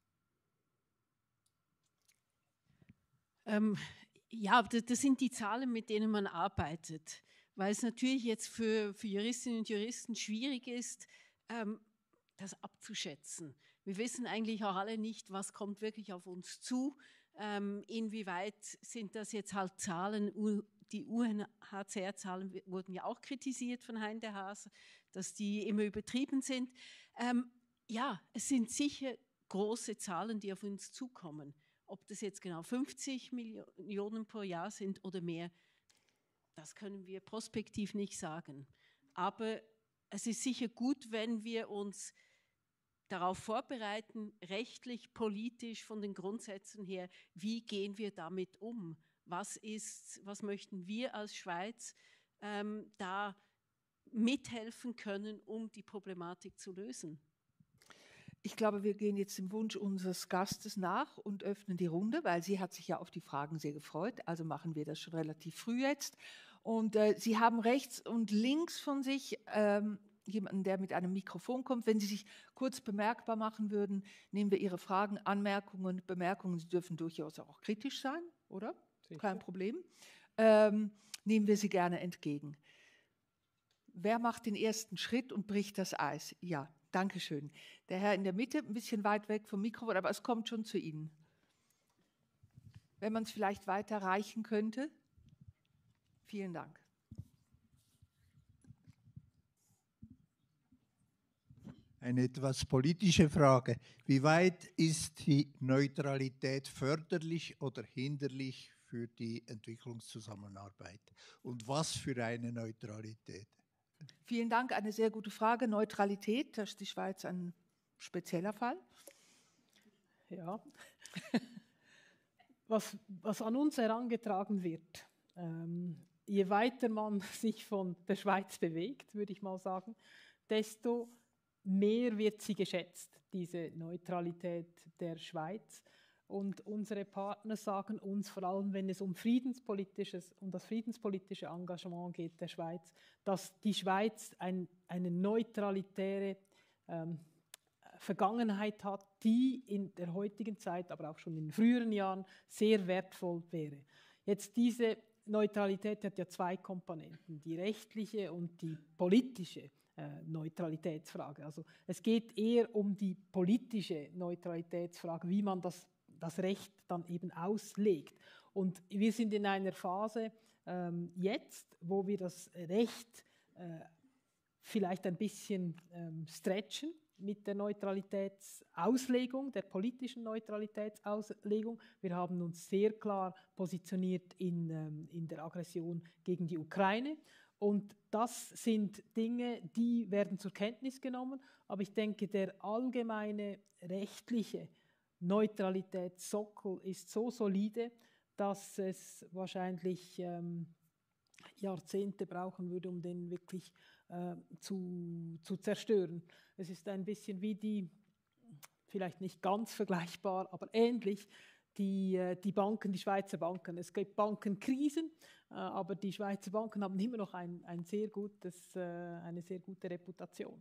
D: Ähm, ja, das sind die Zahlen, mit denen man arbeitet, weil es natürlich jetzt für, für Juristinnen und Juristen schwierig ist, ähm, das abzuschätzen. Wir wissen eigentlich auch alle nicht, was kommt wirklich auf uns zu, ähm, inwieweit sind das jetzt halt Zahlen, die U N H C R-Zahlen wurden ja auch kritisiert von Hein de Haas, dass die immer übertrieben sind. Ähm, ja, es sind sicher große Zahlen, die auf uns zukommen. Ob das jetzt genau fünfzig Millionen pro Jahr sind oder mehr, das können wir prospektiv nicht sagen. Aber es ist sicher gut, wenn wir uns darauf vorbereiten, rechtlich, politisch, von den Grundsätzen her, wie gehen wir damit um? Was ist, was möchten wir als Schweiz ähm, da mithelfen können, um die Problematik zu lösen?
B: Ich glaube, wir gehen jetzt dem Wunsch unseres Gastes nach und öffnen die Runde, weil sie hat sich ja auf die Fragen sehr gefreut. Also machen wir das schon relativ früh jetzt. Und äh, Sie haben rechts und links von sich ähm, jemanden, der mit einem Mikrofon kommt. Wenn Sie sich kurz bemerkbar machen würden, nehmen wir Ihre Fragen, Anmerkungen, Bemerkungen. Sie dürfen durchaus auch kritisch sein, oder? Sicher. Kein Problem. Ähm, nehmen wir sie gerne entgegen. Wer macht den ersten Schritt und bricht das Eis? Ja, danke schön. Der Herr in der Mitte, ein bisschen weit weg vom Mikrofon, aber es kommt schon zu Ihnen. Wenn man es vielleicht weiterreichen könnte. Vielen Dank.
E: Eine etwas politische Frage. Wie weit ist die Neutralität förderlich oder hinderlich für die Entwicklungszusammenarbeit? Und was für eine Neutralität?
B: Vielen Dank, eine sehr gute Frage. Neutralität, da ist die Schweiz ein spezieller Fall.
C: Ja. was, was an uns herangetragen wird, ähm, je weiter man sich von der Schweiz bewegt, würde ich mal sagen, desto mehr wird sie geschätzt, diese Neutralität der Schweiz. Und unsere Partner sagen uns, vor allem wenn es um friedenspolitisches, um das friedenspolitische Engagement geht der Schweiz, dass die Schweiz ein, eine neutralitäre ähm, Vergangenheit hat, die in der heutigen Zeit, aber auch schon in früheren Jahren sehr wertvoll wäre. Jetzt diese Neutralität hat ja zwei Komponenten, die rechtliche und die politische äh, Neutralitätsfrage. Also es geht eher um die politische Neutralitätsfrage, wie man das das Recht dann eben auslegt. Und wir sind in einer Phase ähm, jetzt, wo wir das Recht äh, vielleicht ein bisschen ähm, stretchen mit der Neutralitätsauslegung, der politischen Neutralitätsauslegung. Wir haben uns sehr klar positioniert in, ähm, in der Aggression gegen die Ukraine. Und das sind Dinge, die werden zur Kenntnis genommen. Aber ich denke, der allgemeine rechtliche Neutralitätssockel ist so solide, dass es wahrscheinlich ähm, Jahrzehnte brauchen würde, um den wirklich äh, zu, zu zerstören. Es ist ein bisschen wie die, vielleicht nicht ganz vergleichbar, aber ähnlich, die, äh, die Banken, die Schweizer Banken. Es gibt Bankenkrisen, äh, aber die Schweizer Banken haben immer noch ein, ein sehr gutes, äh, eine sehr gute Reputation.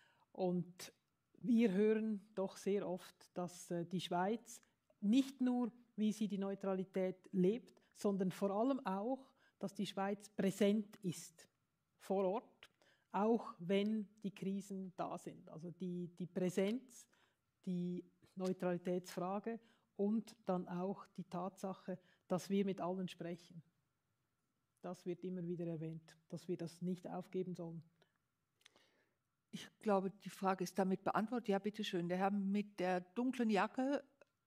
C: Und wir hören doch sehr oft, dass äh, die Schweiz nicht nur, wie sie die Neutralität lebt, sondern vor allem auch, dass die Schweiz präsent ist vor Ort, auch wenn die Krisen da sind. Also die, die Präsenz, die Neutralitätsfrage und dann auch die Tatsache, dass wir mit allen sprechen. Das wird immer wieder erwähnt, dass wir das nicht aufgeben sollen.
B: Ich glaube, die Frage ist damit beantwortet. Ja, bitteschön. Der Herr mit der dunklen Jacke,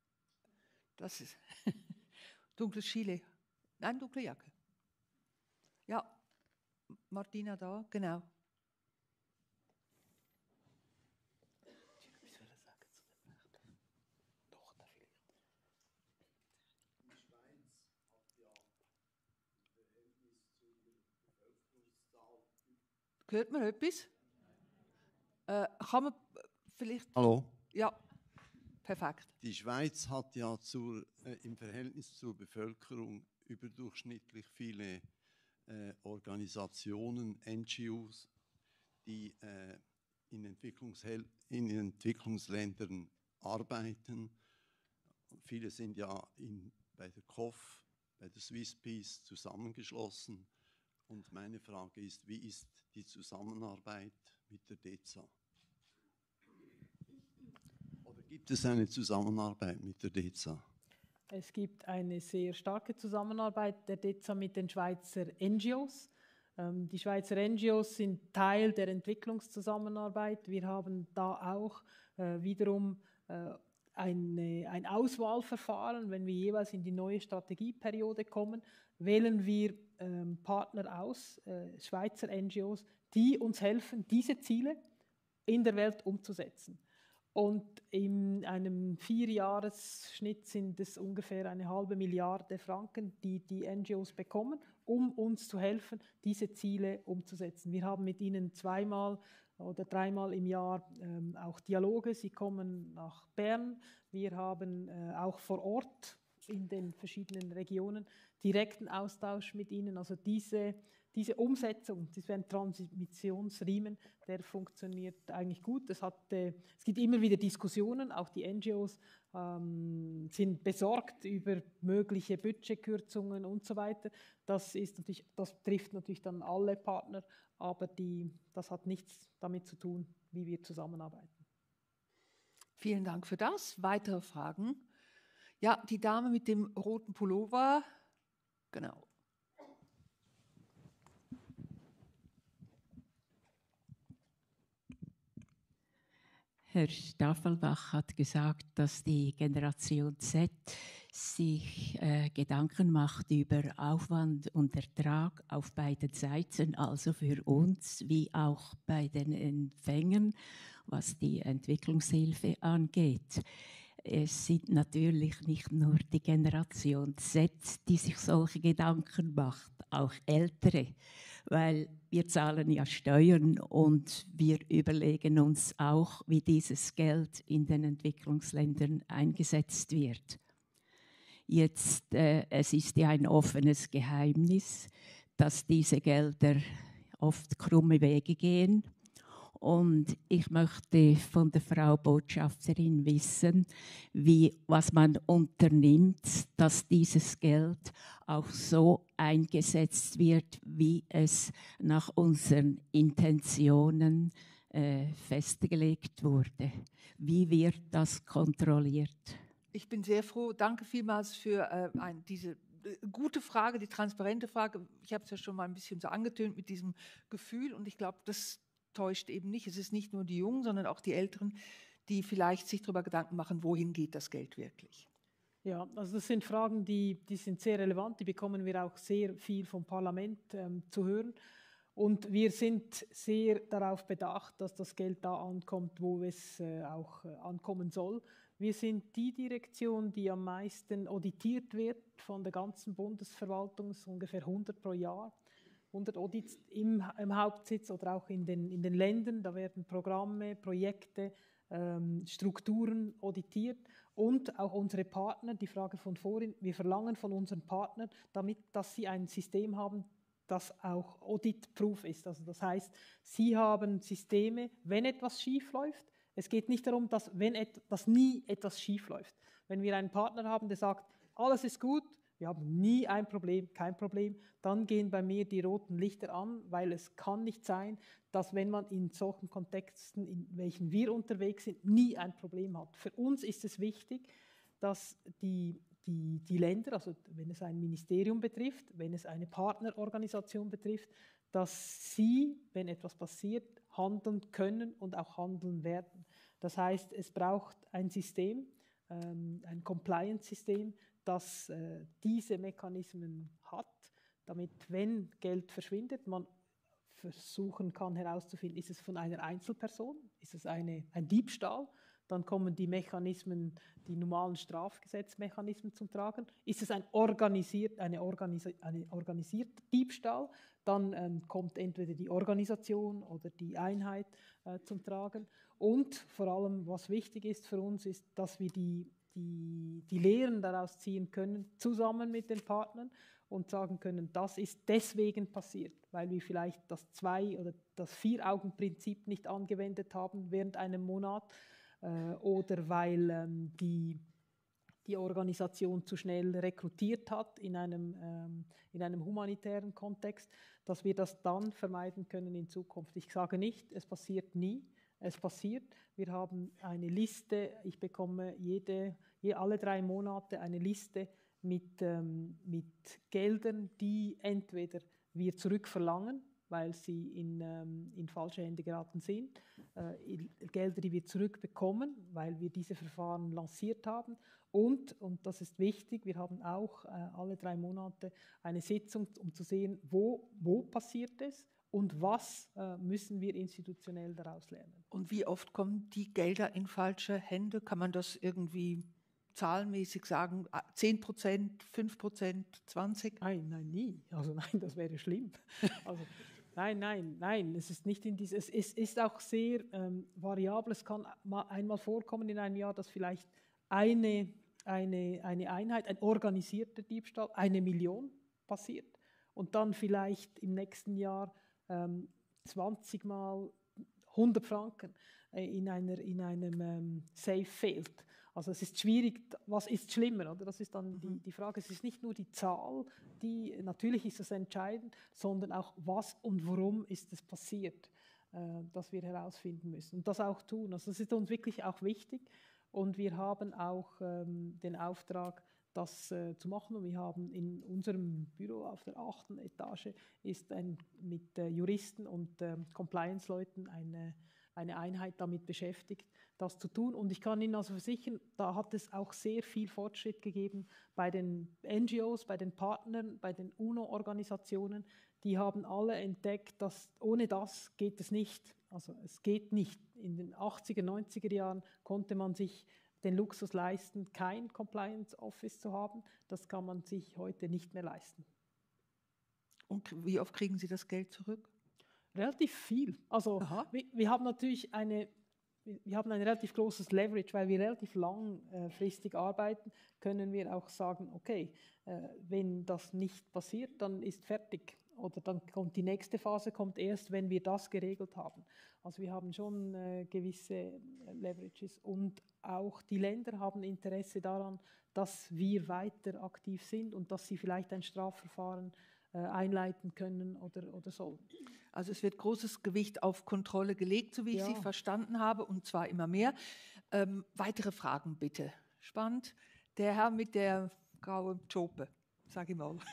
B: das ist dunkles Chile. Nein, dunkle Jacke. Ja, Martina da, genau. Hört man etwas? Äh, kann man vielleicht...
F: Hallo?
B: Ja, perfekt.
F: Die Schweiz hat ja zur, äh, im Verhältnis zur Bevölkerung überdurchschnittlich viele äh, Organisationen, N G Os, die äh, in, Entwicklungshel- in Entwicklungsländern arbeiten. Viele sind ja in, bei der C O F, bei der Swiss Peace zusammengeschlossen. Und meine Frage ist, wie ist die Zusammenarbeit mit der D E Z A? Oder gibt es eine Zusammenarbeit mit der D E Z A?
C: Es gibt eine sehr starke Zusammenarbeit der D E Z A mit den Schweizer N G Os. Ähm, die Schweizer N G Os sind Teil der Entwicklungszusammenarbeit. Wir haben da auch äh, wiederum äh, eine, ein Auswahlverfahren. Wenn wir jeweils in die neue Strategieperiode kommen, wählen wir ähm, Partner aus, äh, Schweizer N G Os, die uns helfen, diese Ziele in der Welt umzusetzen. Und in einem Vierjahresschnitt sind es ungefähr eine halbe Milliarde Franken, die die N G Os bekommen, um uns zu helfen, diese Ziele umzusetzen. Wir haben mit ihnen zweimal oder dreimal im Jahr ähm, auch Dialoge. Sie kommen nach Bern. Wir haben äh, auch vor Ort in den verschiedenen Regionen direkten Austausch mit ihnen. Also diese, diese Umsetzung, das wäre ein Transmissionsriemen, der funktioniert eigentlich gut. Es, hat, äh, es gibt immer wieder Diskussionen, auch die N G Os ähm, sind besorgt über mögliche Budgetkürzungen und so weiter. Das, ist natürlich, das trifft natürlich dann alle Partner, aber die, das hat nichts damit zu tun, wie wir zusammenarbeiten.
B: Vielen Dank für das. Weitere Fragen? Ja, die Dame mit dem roten Pullover. Genau.
G: Herr Staffelbach hat gesagt, dass die Generation Z sich äh, Gedanken macht über Aufwand und Ertrag auf beiden Seiten, also für uns wie auch bei den Empfängern, was die Entwicklungshilfe angeht. Es sind natürlich nicht nur die Generation Z, die sich solche Gedanken macht, auch Ältere, weil wir zahlen ja Steuern und wir überlegen uns auch, wie dieses Geld in den Entwicklungsländern eingesetzt wird. Jetzt, äh, es ist ja ein offenes Geheimnis, dass diese Gelder oft krumme Wege gehen. Und ich möchte von der Frau Botschafterin wissen, wie, was man unternimmt, dass dieses Geld auch so eingesetzt wird, wie es nach unseren Intentionen äh, festgelegt wurde. Wie wird das kontrolliert?
B: Ich bin sehr froh. Danke vielmals für äh, ein, diese gute Frage, die transparente Frage. Ich habe es ja schon mal ein bisschen so angetönt mit diesem Gefühl und ich glaube, das täuscht eben nicht. Es ist nicht nur die Jungen, sondern auch die Älteren, die vielleicht sich darüber Gedanken machen, wohin geht das Geld wirklich.
C: Ja, also das sind Fragen, die, die sind sehr relevant, die bekommen wir auch sehr viel vom Parlament ähm, zu hören. Und wir sind sehr darauf bedacht, dass das Geld da ankommt, wo es äh, auch äh, ankommen soll. Wir sind die Direktion, die am meisten auditiert wird von der ganzen Bundesverwaltung, das ist ungefähr hundert pro Jahr. hundert Audits im, im Hauptsitz oder auch in den, in den Ländern. Da werden Programme, Projekte, ähm, Strukturen auditiert und auch unsere Partner, die Frage von vorhin, wir verlangen von unseren Partnern, damit, dass sie ein System haben, das auch auditproof ist. Also das heißt, sie haben Systeme, wenn etwas schief läuft. Es geht nicht darum, dass, wenn et, dass nie etwas schief läuft. Wenn wir einen Partner haben, der sagt, alles ist gut, wir haben nie ein Problem, kein Problem, dann gehen bei mir die roten Lichter an, weil es kann nicht sein, dass wenn man in solchen Kontexten, in welchen wir unterwegs sind, nie ein Problem hat. Für uns ist es wichtig, dass die, die, die Länder, also wenn es ein Ministerium betrifft, wenn es eine Partnerorganisation betrifft, dass sie, wenn etwas passiert, handeln können und auch handeln werden. Das heißt, es braucht ein System, ähm, ein Compliance-System, das äh, diese Mechanismen hat, damit, wenn Geld verschwindet, man versuchen kann herauszufinden, ist es von einer Einzelperson, ist es eine, ein Diebstahl, dann kommen die Mechanismen, die normalen Strafgesetzmechanismen zum Tragen. Ist es ein organisiert, eine, organisi eine organisierter Diebstahl, dann ähm, kommt entweder die Organisation oder die Einheit äh, zum Tragen. Und vor allem, was wichtig ist für uns, ist, dass wir die, die, die Lehren daraus ziehen können, zusammen mit den Partnern und sagen können, das ist deswegen passiert, weil wir vielleicht das Zwei- oder das Vier-Augen-Prinzip nicht angewendet haben während einem Monat, oder weil ähm, die, die Organisation zu schnell rekrutiert hat in einem, ähm, in einem humanitären Kontext, dass wir das dann vermeiden können in Zukunft. Ich sage nicht, es passiert nie, es passiert. Wir haben eine Liste, ich bekomme jede, je, alle drei Monate eine Liste mit, ähm, mit Geldern, die entweder wir zurückverlangen, weil sie in, ähm, in falsche Hände geraten sind, äh, Gelder, die wir zurückbekommen, weil wir diese Verfahren lanciert haben. Und, und das ist wichtig, wir haben auch äh, alle drei Monate eine Sitzung, um zu sehen, wo, wo passiert es und was äh, müssen wir institutionell daraus lernen.
B: Und wie oft kommen die Gelder in falsche Hände? Kann man das irgendwie zahlenmäßig sagen? zehn Prozent, fünf Prozent, zwanzig?
C: Nein, nein, nie. Also nein, das wäre schlimm. Also, nein, nein, nein, es ist nicht in diese, es ist, ist auch sehr ähm, variabel. Es kann mal einmal vorkommen in einem Jahr, dass vielleicht eine, eine, eine Einheit, ein organisierter Diebstahl, eine Million passiert und dann vielleicht im nächsten Jahr ähm, zwanzig Mal hundert Franken äh, in, einer, in einem ähm, Safe fehlt. Also es ist schwierig, was ist schlimmer, oder? Das ist dann die, die Frage. Es ist nicht nur die Zahl, die, natürlich ist das entscheidend, sondern auch was und warum ist es passiert, äh, dass wir herausfinden müssen und das auch tun. Also das ist uns wirklich auch wichtig und wir haben auch ähm, den Auftrag, das äh, zu machen. Und wir haben in unserem Büro auf der achten Etage ist ein, mit äh, Juristen und äh, Compliance-Leuten eine, eine Einheit damit beschäftigt, das zu tun. Und ich kann Ihnen also versichern, da hat es auch sehr viel Fortschritt gegeben bei den N G Os, bei den Partnern, bei den UNO-Organisationen. Die haben alle entdeckt, dass ohne das geht es nicht. Also es geht nicht. In den achtziger, neunziger Jahren konnte man sich den Luxus leisten, kein Compliance Office zu haben. Das kann man sich heute nicht mehr leisten.
B: Und wie oft kriegen Sie das Geld zurück?
C: Relativ viel. Also wir, wir haben natürlich eine, wir haben ein relativ großes Leverage, weil wir relativ langfristig arbeiten, können wir auch sagen, okay, äh, wenn das nicht passiert, dann ist fertig. Oder dann kommt die nächste Phase, kommt erst, wenn wir das geregelt haben. Also wir haben schon äh, gewisse Leverages und auch die Länder haben Interesse daran, dass wir weiter aktiv sind und dass sie vielleicht ein Strafverfahren äh, einleiten können oder, oder sollen.
B: Also es wird großes Gewicht auf Kontrolle gelegt, so wie
C: Ja.
B: ich Sie verstanden habe, und zwar immer mehr. Ähm, weitere Fragen bitte. Spannend. Der Herr mit der grauen Jope, sag ich mal.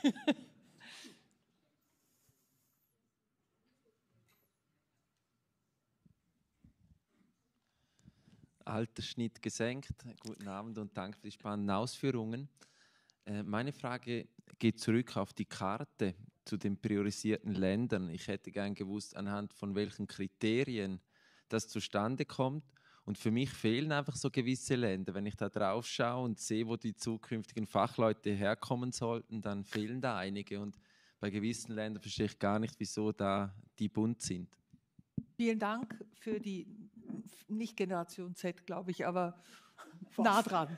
H: Altersschnitt gesenkt. Guten Abend und danke für die spannenden Ausführungen. Äh, meine Frage geht zurück auf die Karte zu den priorisierten Ländern. Ich hätte gern gewusst, anhand von welchen Kriterien das zustande kommt. Und für mich fehlen einfach so gewisse Länder. Wenn ich da drauf schaue und sehe, wo die zukünftigen Fachleute herkommen sollten, dann fehlen da einige. Und bei gewissen Ländern verstehe ich gar nicht, wieso da die bunt sind.
B: Vielen Dank für die, nicht Generation Z, glaube ich, aber
C: Fast.
B: nah dran.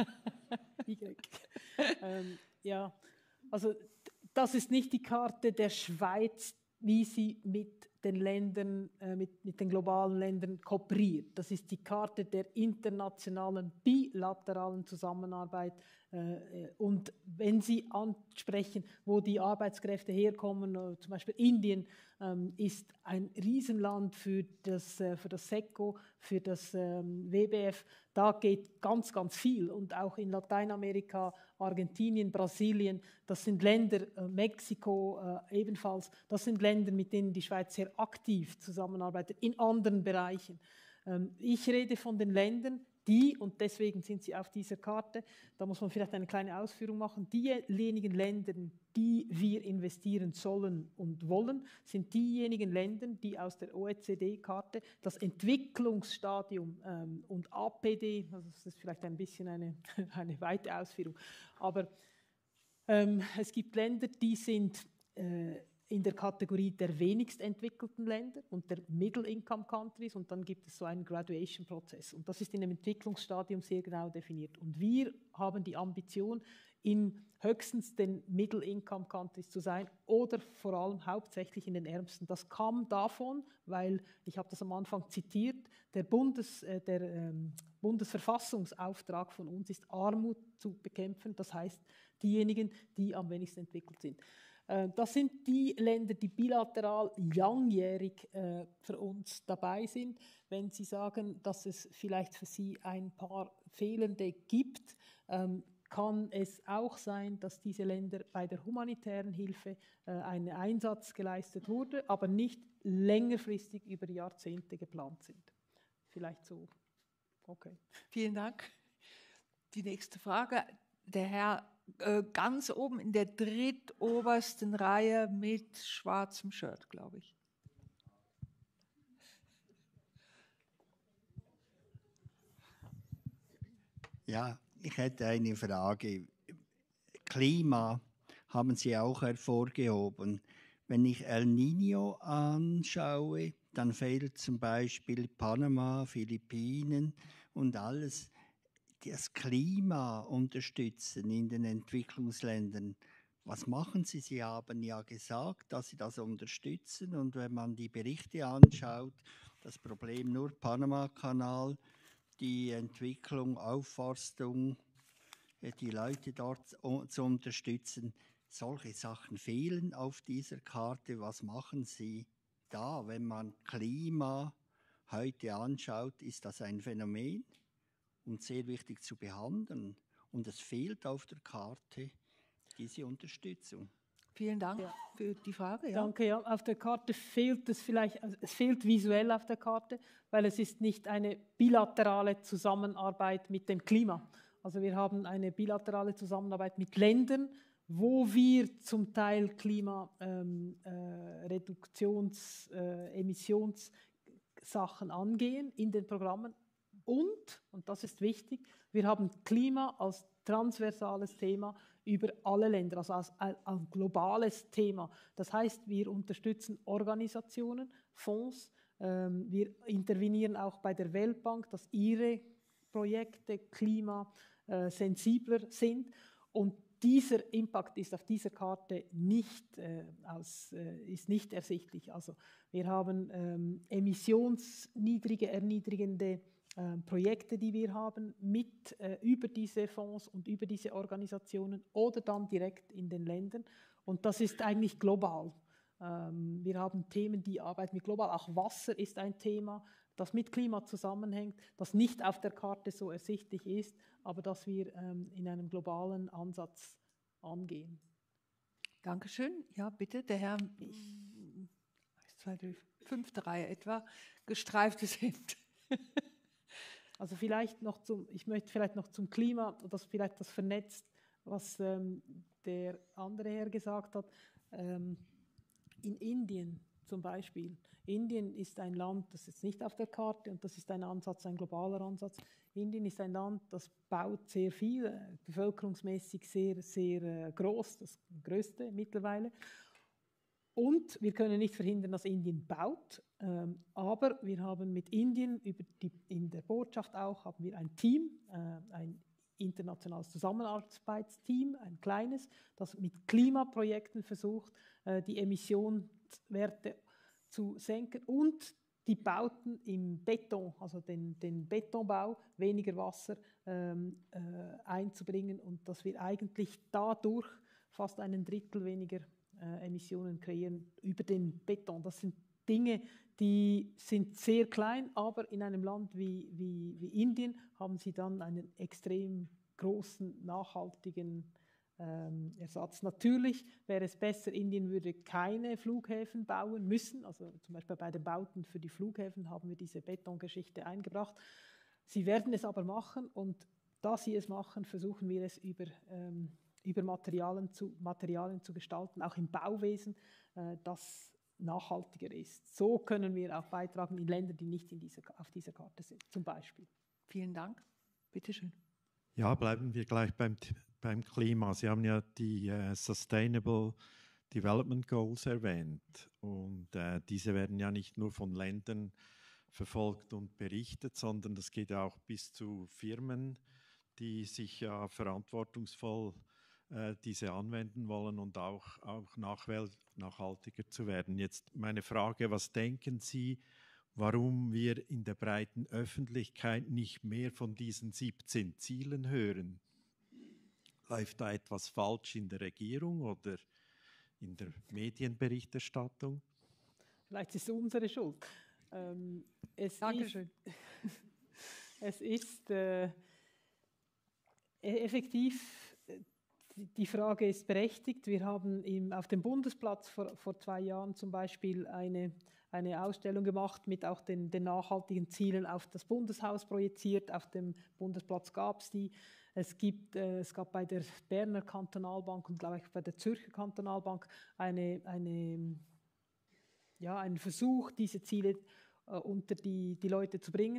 C: ähm, ja, also das ist nicht die Karte der Schweiz, wie sie mit den Ländern, äh, mit, mit den globalen Ländern kooperiert. Das ist die Karte der internationalen bilateralen Zusammenarbeit. Äh, und wenn Sie ansprechen, wo die Arbeitskräfte herkommen, äh, zum Beispiel Indien, ähm, ist ein Riesenland für das, äh, für das SECO, für das ähm, W B F. Da geht ganz, ganz viel. Und auch in Lateinamerika, Argentinien, Brasilien, das sind Länder, äh, Mexiko äh, ebenfalls, das sind Länder, mit denen die Schweiz sehr aktiv zusammenarbeitet, in anderen Bereichen. Ähm, ich rede von den Ländern, die, und deswegen sind sie auf dieser Karte, da muss man vielleicht eine kleine Ausführung machen, diejenigen Länder, die wir investieren sollen und wollen, sind diejenigen Länder, die aus der O E C D-Karte das Entwicklungsstadium ähm, und A P D, also das ist vielleicht ein bisschen eine, eine weite Ausführung, aber ähm, es gibt Länder, die sind äh, in der Kategorie der wenigst entwickelten Länder und der Middle-Income-Countries und dann gibt es so einen Graduation-Prozess und das ist in dem Entwicklungsstadium sehr genau definiert. Und wir haben die Ambition, in höchstens den Middle-Income-Countries zu sein oder vor allem hauptsächlich in den Ärmsten. Das kam davon, weil, ich habe das am Anfang zitiert, der, Bundes, äh, der ähm, Bundesverfassungsauftrag von uns ist, Armut zu bekämpfen, das heißt diejenigen, die am wenigsten entwickelt sind. Das sind die Länder, die bilateral langjährig äh, für uns dabei sind. Wenn Sie sagen, dass es vielleicht für Sie ein paar Fehlende gibt, ähm, kann es auch sein, dass diese Länder bei der humanitären Hilfe äh, ein Einsatz geleistet wurde, aber nicht längerfristig über Jahrzehnte geplant sind. Vielleicht so. Okay.
B: Vielen Dank. Die nächste Frage. Der Herr äh, ganz oben in der drittobersten Reihe mit schwarzem Shirt, glaube ich.
I: Ja, ich hätte eine Frage. Klima haben Sie auch hervorgehoben. Wenn ich El Niño anschaue, dann fehlt zum Beispiel Panama, Philippinen und alles. Das Klima unterstützen in den Entwicklungsländern. Was machen Sie? Sie haben ja gesagt, dass Sie das unterstützen. Und wenn man die Berichte anschaut, das Problem nur Panama-Kanal, die Entwicklung, Aufforstung, die Leute dort zu unterstützen. Solche Sachen fehlen auf dieser Karte. Was machen Sie da? Wenn man Klima heute anschaut, ist das ein Phänomen und sehr wichtig zu behandeln. Und es fehlt auf der Karte diese Unterstützung.
B: Vielen Dank
C: ja.
B: für die Frage. Ja.
C: Danke. Ja. Auf der Karte fehlt es vielleicht, also es fehlt visuell auf der Karte, weil es ist nicht eine bilaterale Zusammenarbeit mit dem Klima. Also wir haben eine bilaterale Zusammenarbeit mit Ländern, wo wir zum Teil Klimareduktions-, ähm, äh, äh, Emissionssachen angehen in den Programmen. Und, und das ist wichtig, wir haben Klima als transversales Thema über alle Länder, also als ein, ein globales Thema. Das heißt, wir unterstützen Organisationen, Fonds, ähm, wir intervenieren auch bei der Weltbank, dass ihre Projekte klimasensibler sind. Und dieser Impact ist auf dieser Karte nicht, äh, aus, äh, ist nicht ersichtlich. Also wir haben ähm, emissionsniedrige, erniedrigende äh, Projekte, die wir haben, mit äh, über diese Fonds und über diese Organisationen oder dann direkt in den Ländern. Und das ist eigentlich global. Ähm, wir haben Themen, die arbeiten mit global. Auch Wasser ist ein Thema, das mit Klima zusammenhängt, das nicht auf der Karte so ersichtlich ist, aber das wir ähm, in einem globalen Ansatz angehen.
B: Dankeschön. Ja, bitte, der Herr, eins, zwei, drei, fünfte Reihe etwa, gestreiftes Hemd.
C: Also vielleicht noch zum, ich möchte vielleicht noch zum Klima, das vielleicht das vernetzt, was ähm, der andere Herr gesagt hat. Ähm, in Indien zum Beispiel. Indien ist ein Land, das ist nicht auf der Karte und das ist ein Ansatz, ein globaler Ansatz. Indien ist ein Land, das baut sehr viel, äh, bevölkerungsmäßig sehr, sehr äh, groß, das größte mittlerweile. Und wir können nicht verhindern, dass Indien baut, ähm, aber wir haben mit Indien über die, in der Botschaft auch haben wir ein Team, äh, ein internationales Zusammenarbeitsteam, ein kleines, das mit Klimaprojekten versucht, äh, die Emissionswerte zu senken und die Bauten im Beton, also den, den Betonbau, weniger Wasser ähm, äh, einzubringen und dass wir eigentlich dadurch fast einen Drittel weniger äh, Emissionen kreieren über den Beton. Das sind Dinge, die sind sehr klein, aber in einem Land wie, wie, wie Indien haben sie dann einen extrem großen, nachhaltigen ähm, Ersatz. Natürlich wäre es besser, Indien würde keine Flughäfen bauen müssen. Also zum Beispiel bei den Bauten für die Flughäfen haben wir diese Betongeschichte eingebracht. Sie werden es aber machen und da sie es machen, versuchen wir es über, ähm, über Materialien, zu, Materialien zu gestalten, auch im Bauwesen, äh, das nachhaltiger ist. So können wir auch beitragen in Ländern, die nicht in dieser, auf dieser Karte sind, zum Beispiel.
B: Vielen Dank. Bitte schön.
J: Ja, bleiben wir gleich beim, beim Klima. Sie haben ja die äh, Sustainable Development Goals erwähnt und äh, diese werden ja nicht nur von Ländern verfolgt und berichtet, sondern das geht auch bis zu Firmen, die sich ja verantwortungsvoll äh, diese anwenden wollen und auch, auch nachwel- nachhaltiger zu werden. Jetzt meine Frage, was denken Sie, warum wir in der breiten Öffentlichkeit nicht mehr von diesen siebzehn Zielen hören? Läuft da etwas falsch in der Regierung oder in der Medienberichterstattung?
C: Vielleicht ist es unsere Schuld. Ähm, es
B: Dankeschön.
C: Ist, es ist äh, effektiv, die Frage ist berechtigt. Wir haben im, auf dem Bundesplatz vor, vor zwei Jahren zum Beispiel eine, eine Ausstellung gemacht mit auch den, den nachhaltigen Zielen auf das Bundeshaus projiziert. Auf dem Bundesplatz gab es die. Es, gibt, äh, es gab bei der Berner Kantonalbank und glaube ich bei der Zürcher Kantonalbank eine, eine, ja, einen Versuch, diese Ziele äh, unter die, die Leute zu bringen. Ich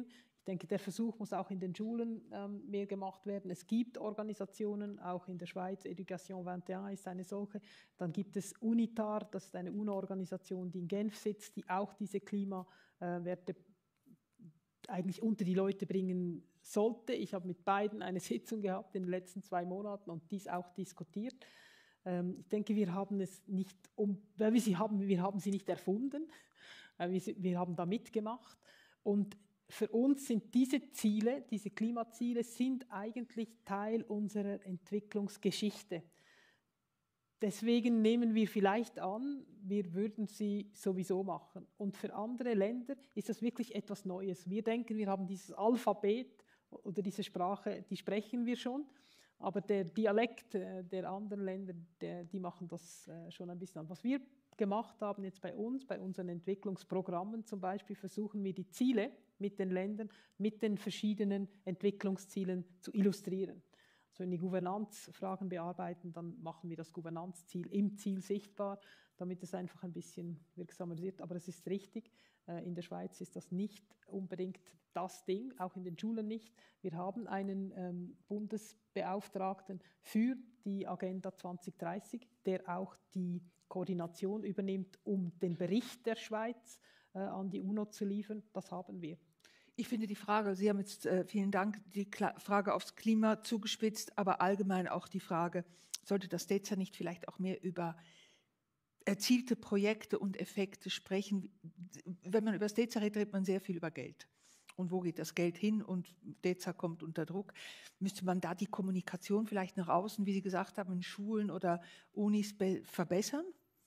C: denke, der Versuch muss auch in den Schulen ähm, mehr gemacht werden. Es gibt Organisationen, auch in der Schweiz, Education vingt et un ist eine solche. Dann gibt es UNITAR, das ist eine UNO-Organisation, die in Genf sitzt, die auch diese Klimawerte äh, eigentlich unter die Leute bringen sollte. Ich habe mit beiden eine Sitzung gehabt in den letzten zwei Monaten und dies auch diskutiert. Ähm, ich denke, wir haben es nicht, um, weil wir sie haben, wir haben sie nicht erfunden, äh, wir, wir haben da mitgemacht. Und für uns sind diese Ziele, diese Klimaziele, sind eigentlich Teil unserer Entwicklungsgeschichte. Deswegen nehmen wir vielleicht an, wir würden sie sowieso machen. Und für andere Länder ist das wirklich etwas Neues. Wir denken, wir haben dieses Alphabet oder diese Sprache, die sprechen wir schon, aber der Dialekt der anderen Länder, der, die machen das schon ein bisschen an. Was wir gemacht haben jetzt bei uns, bei unseren Entwicklungsprogrammen zum Beispiel, versuchen wir die Ziele mit den Ländern, mit den verschiedenen Entwicklungszielen zu illustrieren. Also wenn wir Gouvernanzfragen bearbeiten, dann machen wir das Gouvernanzziel im Ziel sichtbar, damit es einfach ein bisschen wirksamer wird. Aber es ist richtig, in der Schweiz ist das nicht unbedingt das Ding, auch in den Schulen nicht. Wir haben einen ähm, Bundesbeauftragten für die Agenda zwanzig dreißig, der auch die Koordination übernimmt, um den Bericht der Schweiz äh, an die UNO zu liefern. Das haben wir.
B: Ich finde die Frage, Sie haben jetzt, äh, vielen Dank, die Kla- Frage aufs Klima zugespitzt, aber allgemein auch die Frage, sollte das DEZA nicht vielleicht auch mehr über erzielte Projekte und Effekte sprechen? Wenn man über das DEZA redet, redet man sehr viel über Geld. Und wo geht das Geld hin? Und DEZA kommt unter Druck. Müsste man da die Kommunikation vielleicht nach außen, wie Sie gesagt haben, in Schulen oder Unis be- verbessern?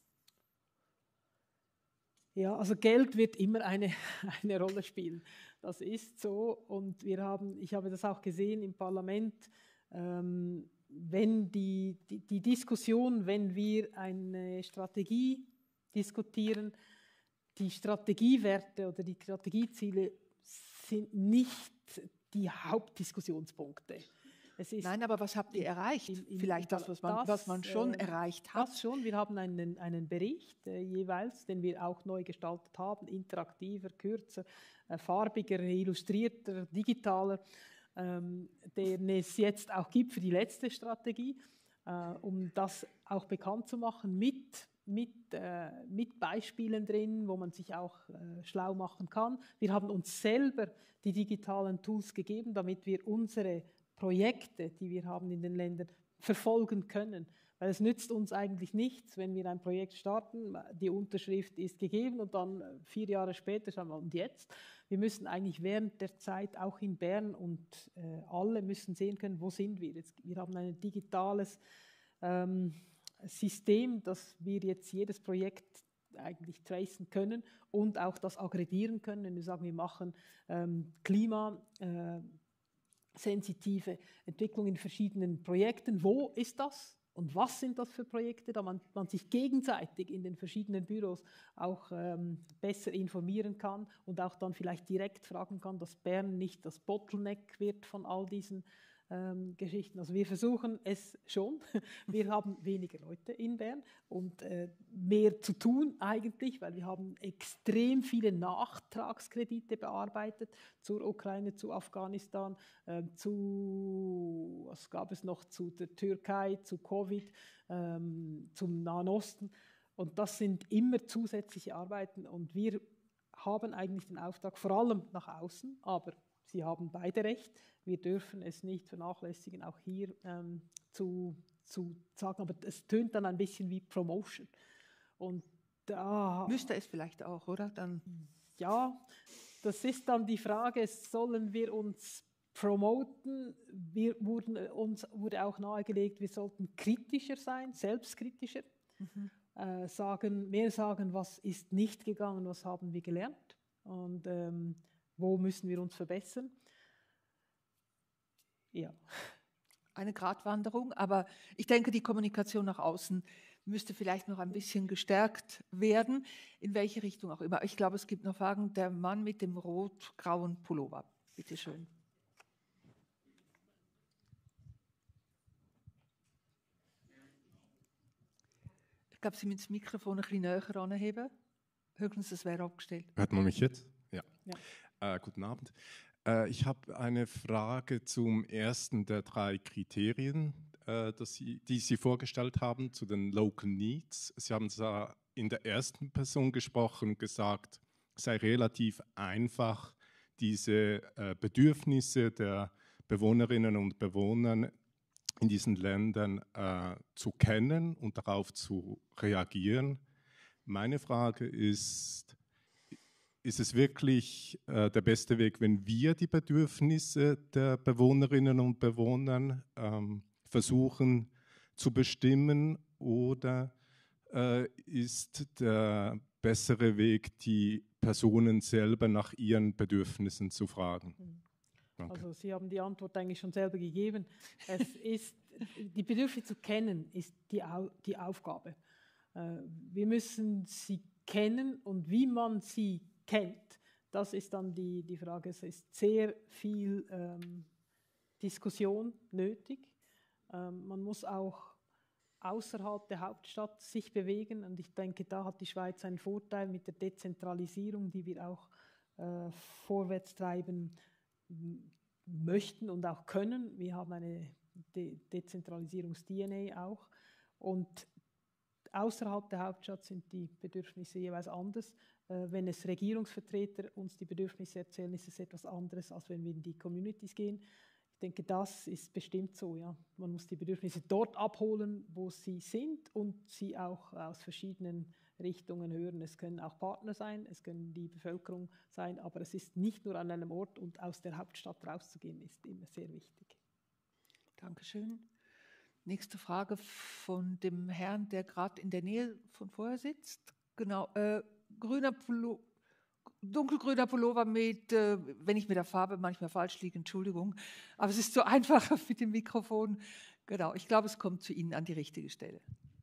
C: Ja, also Geld wird immer eine, eine Rolle spielen. Das ist so und wir haben, ich habe das auch gesehen im Parlament, ähm, wenn die, die, die Diskussion, wenn wir eine Strategie diskutieren, die Strategiewerte oder die Strategieziele sind nicht die Hauptdiskussionspunkte. Es ist
B: Nein, aber was habt ihr erreicht?
C: in, in,
B: Vielleicht das, was man,
C: das,
B: was man schon
C: äh,
B: erreicht hat.
C: Das schon. Wir haben einen, einen Bericht äh, jeweils, den wir auch neu gestaltet haben, interaktiver, kürzer, äh, farbiger, illustrierter, digitaler, ähm, den es jetzt auch gibt für die letzte Strategie, äh, um das auch bekannt zu machen mit Mit, äh, mit Beispielen drin, wo man sich auch äh, schlau machen kann. Wir haben uns selber die digitalen Tools gegeben, damit wir unsere Projekte, die wir haben in den Ländern, verfolgen können. Weil es nützt uns eigentlich nichts, wenn wir ein Projekt starten, die Unterschrift ist gegeben und dann vier Jahre später sagen wir, und jetzt? Wir müssen eigentlich während der Zeit auch in Bern und äh, alle müssen sehen können, wo sind wir jetzt. Wir haben ein digitales ähm, System, dass wir jetzt jedes Projekt eigentlich tracen können und auch das aggregieren können. Wenn wir sagen, wir machen ähm, klimasensitive äh, Entwicklung in verschiedenen Projekten, wo ist das und was sind das für Projekte, da man, man sich gegenseitig in den verschiedenen Büros auch ähm, besser informieren kann und auch dann vielleicht direkt fragen kann, dass Bern nicht das Bottleneck wird von all diesen Ähm, Geschichten. Also wir versuchen es schon. Wir haben weniger Leute in Bern und äh, mehr zu tun eigentlich, weil wir haben extrem viele Nachtragskredite bearbeitet zur Ukraine, zu Afghanistan, äh, zu, was gab es noch, zu der Türkei, zu Covid, ähm, zum Nahen Osten. Und das sind immer zusätzliche Arbeiten und wir haben eigentlich den Auftrag, vor allem nach außen, aber Sie haben beide recht, wir dürfen es nicht vernachlässigen, auch hier ähm, zu, zu sagen, aber es tönt dann ein bisschen wie Promotion. Und da
B: müsste es vielleicht auch, oder? Dann
C: ja, das ist dann die Frage, sollen wir uns promoten? Wir wurden, uns wurde auch nahegelegt, wir sollten kritischer sein, selbstkritischer, mhm. äh, sagen, mehr sagen, was ist nicht gegangen, was haben wir gelernt und ähm, wo müssen wir uns verbessern? Ja.
B: Eine Gratwanderung, aber ich denke, die Kommunikation nach außen müsste vielleicht noch ein bisschen gestärkt werden, in welche Richtung auch immer. Ich glaube, es gibt noch Fragen. Der Mann mit dem rot-grauen Pullover, bitte schön. Ich glaube, Sie müssen das Mikrofon ein bisschen näher anheben. Höchstens, es wäre abgestellt.
K: Hört man mich jetzt? Ja.
C: Ja.
K: Äh, guten Abend. Äh, ich habe eine Frage zum ersten der drei Kriterien, äh, das Sie, die Sie vorgestellt haben, zu den Local Needs. Sie haben da in der ersten Person gesprochen und gesagt, es sei relativ einfach, diese äh, Bedürfnisse der Bewohnerinnen und Bewohner in diesen Ländern äh, zu kennen und darauf zu reagieren. Meine Frage ist, ist es wirklich äh, der beste Weg, wenn wir die Bedürfnisse der Bewohnerinnen und Bewohner ähm, versuchen zu bestimmen, oder äh, ist der bessere Weg, die Personen selber nach ihren Bedürfnissen zu fragen? Danke.
C: Also Sie haben die Antwort eigentlich schon selber gegeben. Es ist, die Bedürfnisse zu kennen, ist die, Au die Aufgabe. Äh, wir müssen sie kennen, und wie man sie kennt, das ist dann die, die Frage. Es ist sehr viel ähm, Diskussion nötig. Ähm, man muss auch außerhalb der Hauptstadt sich bewegen, und ich denke, da hat die Schweiz einen Vorteil mit der Dezentralisierung, die wir auch äh, vorwärts treiben möchten und auch können. Wir haben eine De Dezentralisierungs-D N A auch, und außerhalb der Hauptstadt sind die Bedürfnisse jeweils anders. Äh, wenn es Regierungsvertreter uns die Bedürfnisse erzählen, ist es etwas anderes, als wenn wir in die Communities gehen. Ich denke, das ist bestimmt so. Ja. Man muss die Bedürfnisse dort abholen, wo sie sind, und sie auch aus verschiedenen Richtungen hören. Es können auch Partner sein, es können die Bevölkerung sein, aber es ist nicht nur an einem Ort, und aus der Hauptstadt rauszugehen, ist immer sehr wichtig.
B: Dankeschön. Nächste Frage von dem Herrn, der gerade in der Nähe von vorher sitzt. Genau, äh, grüner Pullover. Dunkelgrüner Pullover mit, äh, wenn ich mit der Farbe manchmal falsch liege, Entschuldigung, aber es ist so einfach mit dem Mikrofon. Genau, ich glaube, es kommt zu Ihnen an die richtige Stelle.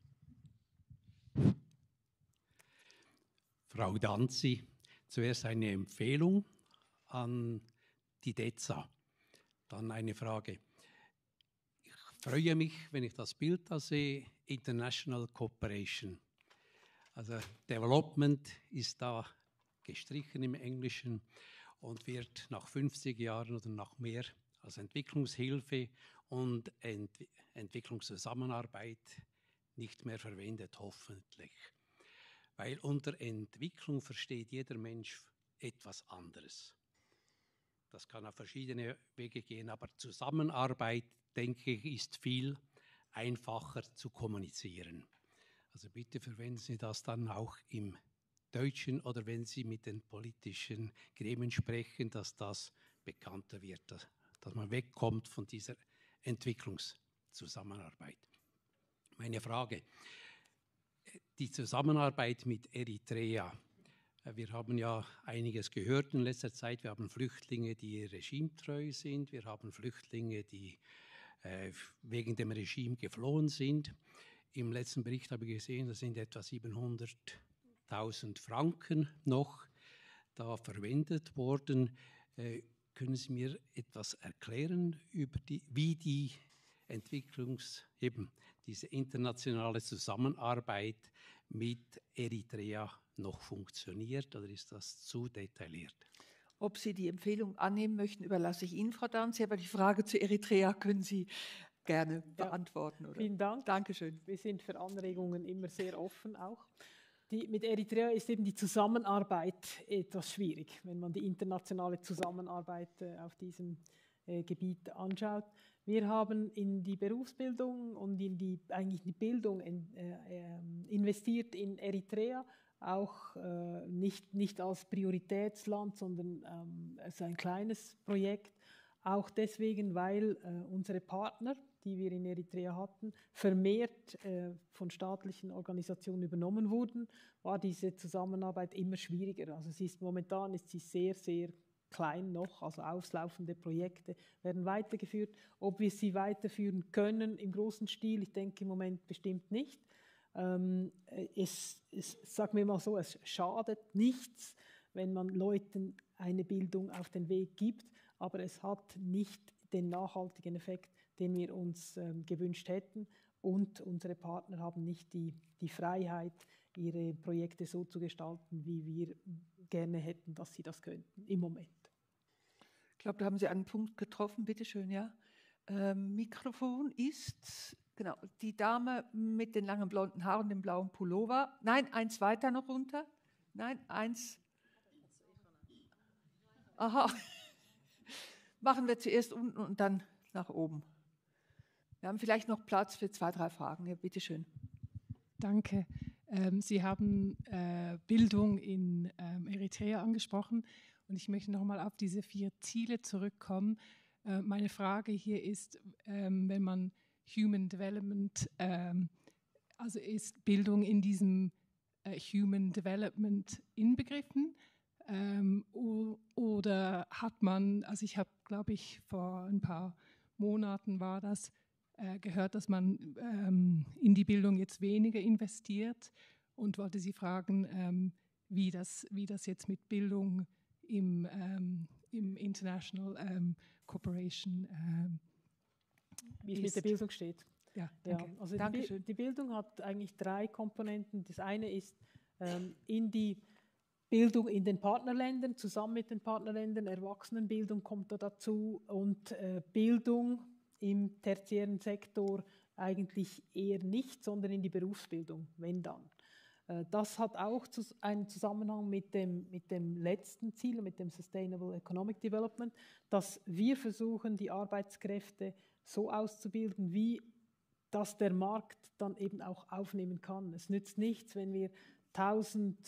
L: Frau Danzi, zuerst eine Empfehlung an die D E Z A, dann eine Frage. Ich freue mich, wenn ich das Bild da sehe, International Cooperation. Also Development ist da gestrichen im Englischen und wird nach fünfzig Jahren oder nach mehr als Entwicklungshilfe und Ent Entwicklungszusammenarbeit nicht mehr verwendet, hoffentlich. Weil unter Entwicklung versteht jeder Mensch etwas anderes. Das kann auf verschiedene Wege gehen, aber Zusammenarbeit, denke ich, ist viel einfacher zu kommunizieren. Also bitte verwenden Sie das dann auch im Deutschen, oder wenn Sie mit den politischen Gremien sprechen, dass das bekannter wird, dass, dass man wegkommt von dieser Entwicklungszusammenarbeit. Meine Frage, die Zusammenarbeit mit Eritrea. Wir haben ja einiges gehört in letzter Zeit. Wir haben Flüchtlinge, die regimetreu sind. Wir haben Flüchtlinge, die äh, wegen dem Regime geflohen sind. Im letzten Bericht habe ich gesehen, das sind etwa siebenhunderttausend Franken noch da verwendet worden. Äh, können Sie mir etwas erklären über die, wie die Entwicklungs, eben diese internationale Zusammenarbeit mit Eritrea noch funktioniert, oder ist das zu detailliert?
B: Ob Sie die Empfehlung annehmen möchten, überlasse ich Ihnen, Frau Danzi, aber die Frage zu Eritrea können Sie gerne beantworten.
C: Ja,
B: oder?
C: vielen Dank.
B: Dankeschön.
C: Wir sind für Anregungen immer sehr offen auch. Die, mit Eritrea ist eben die Zusammenarbeit etwas schwierig, wenn man die internationale Zusammenarbeit äh, auf diesem äh, Gebiet anschaut. Wir haben in die Berufsbildung und in die, eigentlich die Bildung in, äh, investiert in Eritrea, auch äh, nicht, nicht als Prioritätsland, sondern ähm, es ist ein kleines Projekt. Auch deswegen, weil äh, unsere Partner, die wir in Eritrea hatten, vermehrt äh, von staatlichen Organisationen übernommen wurden, war diese Zusammenarbeit immer schwieriger. Also sie ist, momentan ist sie sehr, sehr klein noch, also auslaufende Projekte werden weitergeführt. Ob wir sie weiterführen können im großen Stil, ich denke im Moment bestimmt nicht. Ähm, es, es, sagen wir mal so, es schadet nichts, wenn man Leuten eine Bildung auf den Weg gibt, aber es hat nicht den nachhaltigen Effekt, den wir uns ähm, gewünscht hätten, und unsere Partner haben nicht die, die Freiheit, ihre Projekte so zu gestalten, wie wir gerne hätten, dass sie das könnten im Moment.
B: Ich glaube, da haben Sie einen Punkt getroffen. Bitte schön, ja. Ähm, Mikrofon ist, genau, die Dame mit den langen blonden Haaren und dem blauen Pullover. Nein, eins weiter noch runter. Nein, eins. Aha. Machen wir zuerst unten und dann nach oben. Wir haben vielleicht noch Platz für zwei, drei Fragen. Ja, bitte schön.
M: Danke. Ähm, Sie haben äh, Bildung in ähm, Eritrea angesprochen und ich möchte nochmal auf diese vier Ziele zurückkommen. Äh, meine Frage hier ist, ähm, wenn man Human Development, ähm, also ist Bildung in diesem äh, Human Development inbegriffen? Ähm, oder hat man, also ich habe, glaube ich, vor ein paar Monaten war das, äh, gehört, dass man ähm, in die Bildung jetzt weniger investiert und wollte Sie fragen, ähm, wie, das, wie das jetzt mit Bildung im, ähm, im International ähm, Cooperation ähm,
C: wie es mit der Bildung steht.
M: Ja,
C: danke. Ja, also die, die Bildung hat eigentlich drei Komponenten. Das eine ist ähm, in die Bildung in den Partnerländern, zusammen mit den Partnerländern, Erwachsenenbildung kommt da dazu und äh, Bildung im tertiären Sektor eigentlich eher nicht, sondern in die Berufsbildung, wenn dann. Äh, das hat auch zu, einen Zusammenhang mit dem, mit dem letzten Ziel, mit dem Sustainable Economic Development, dass wir versuchen, die Arbeitskräfte so auszubilden, wie das der Markt dann eben auch aufnehmen kann. Es nützt nichts, wenn wir tausend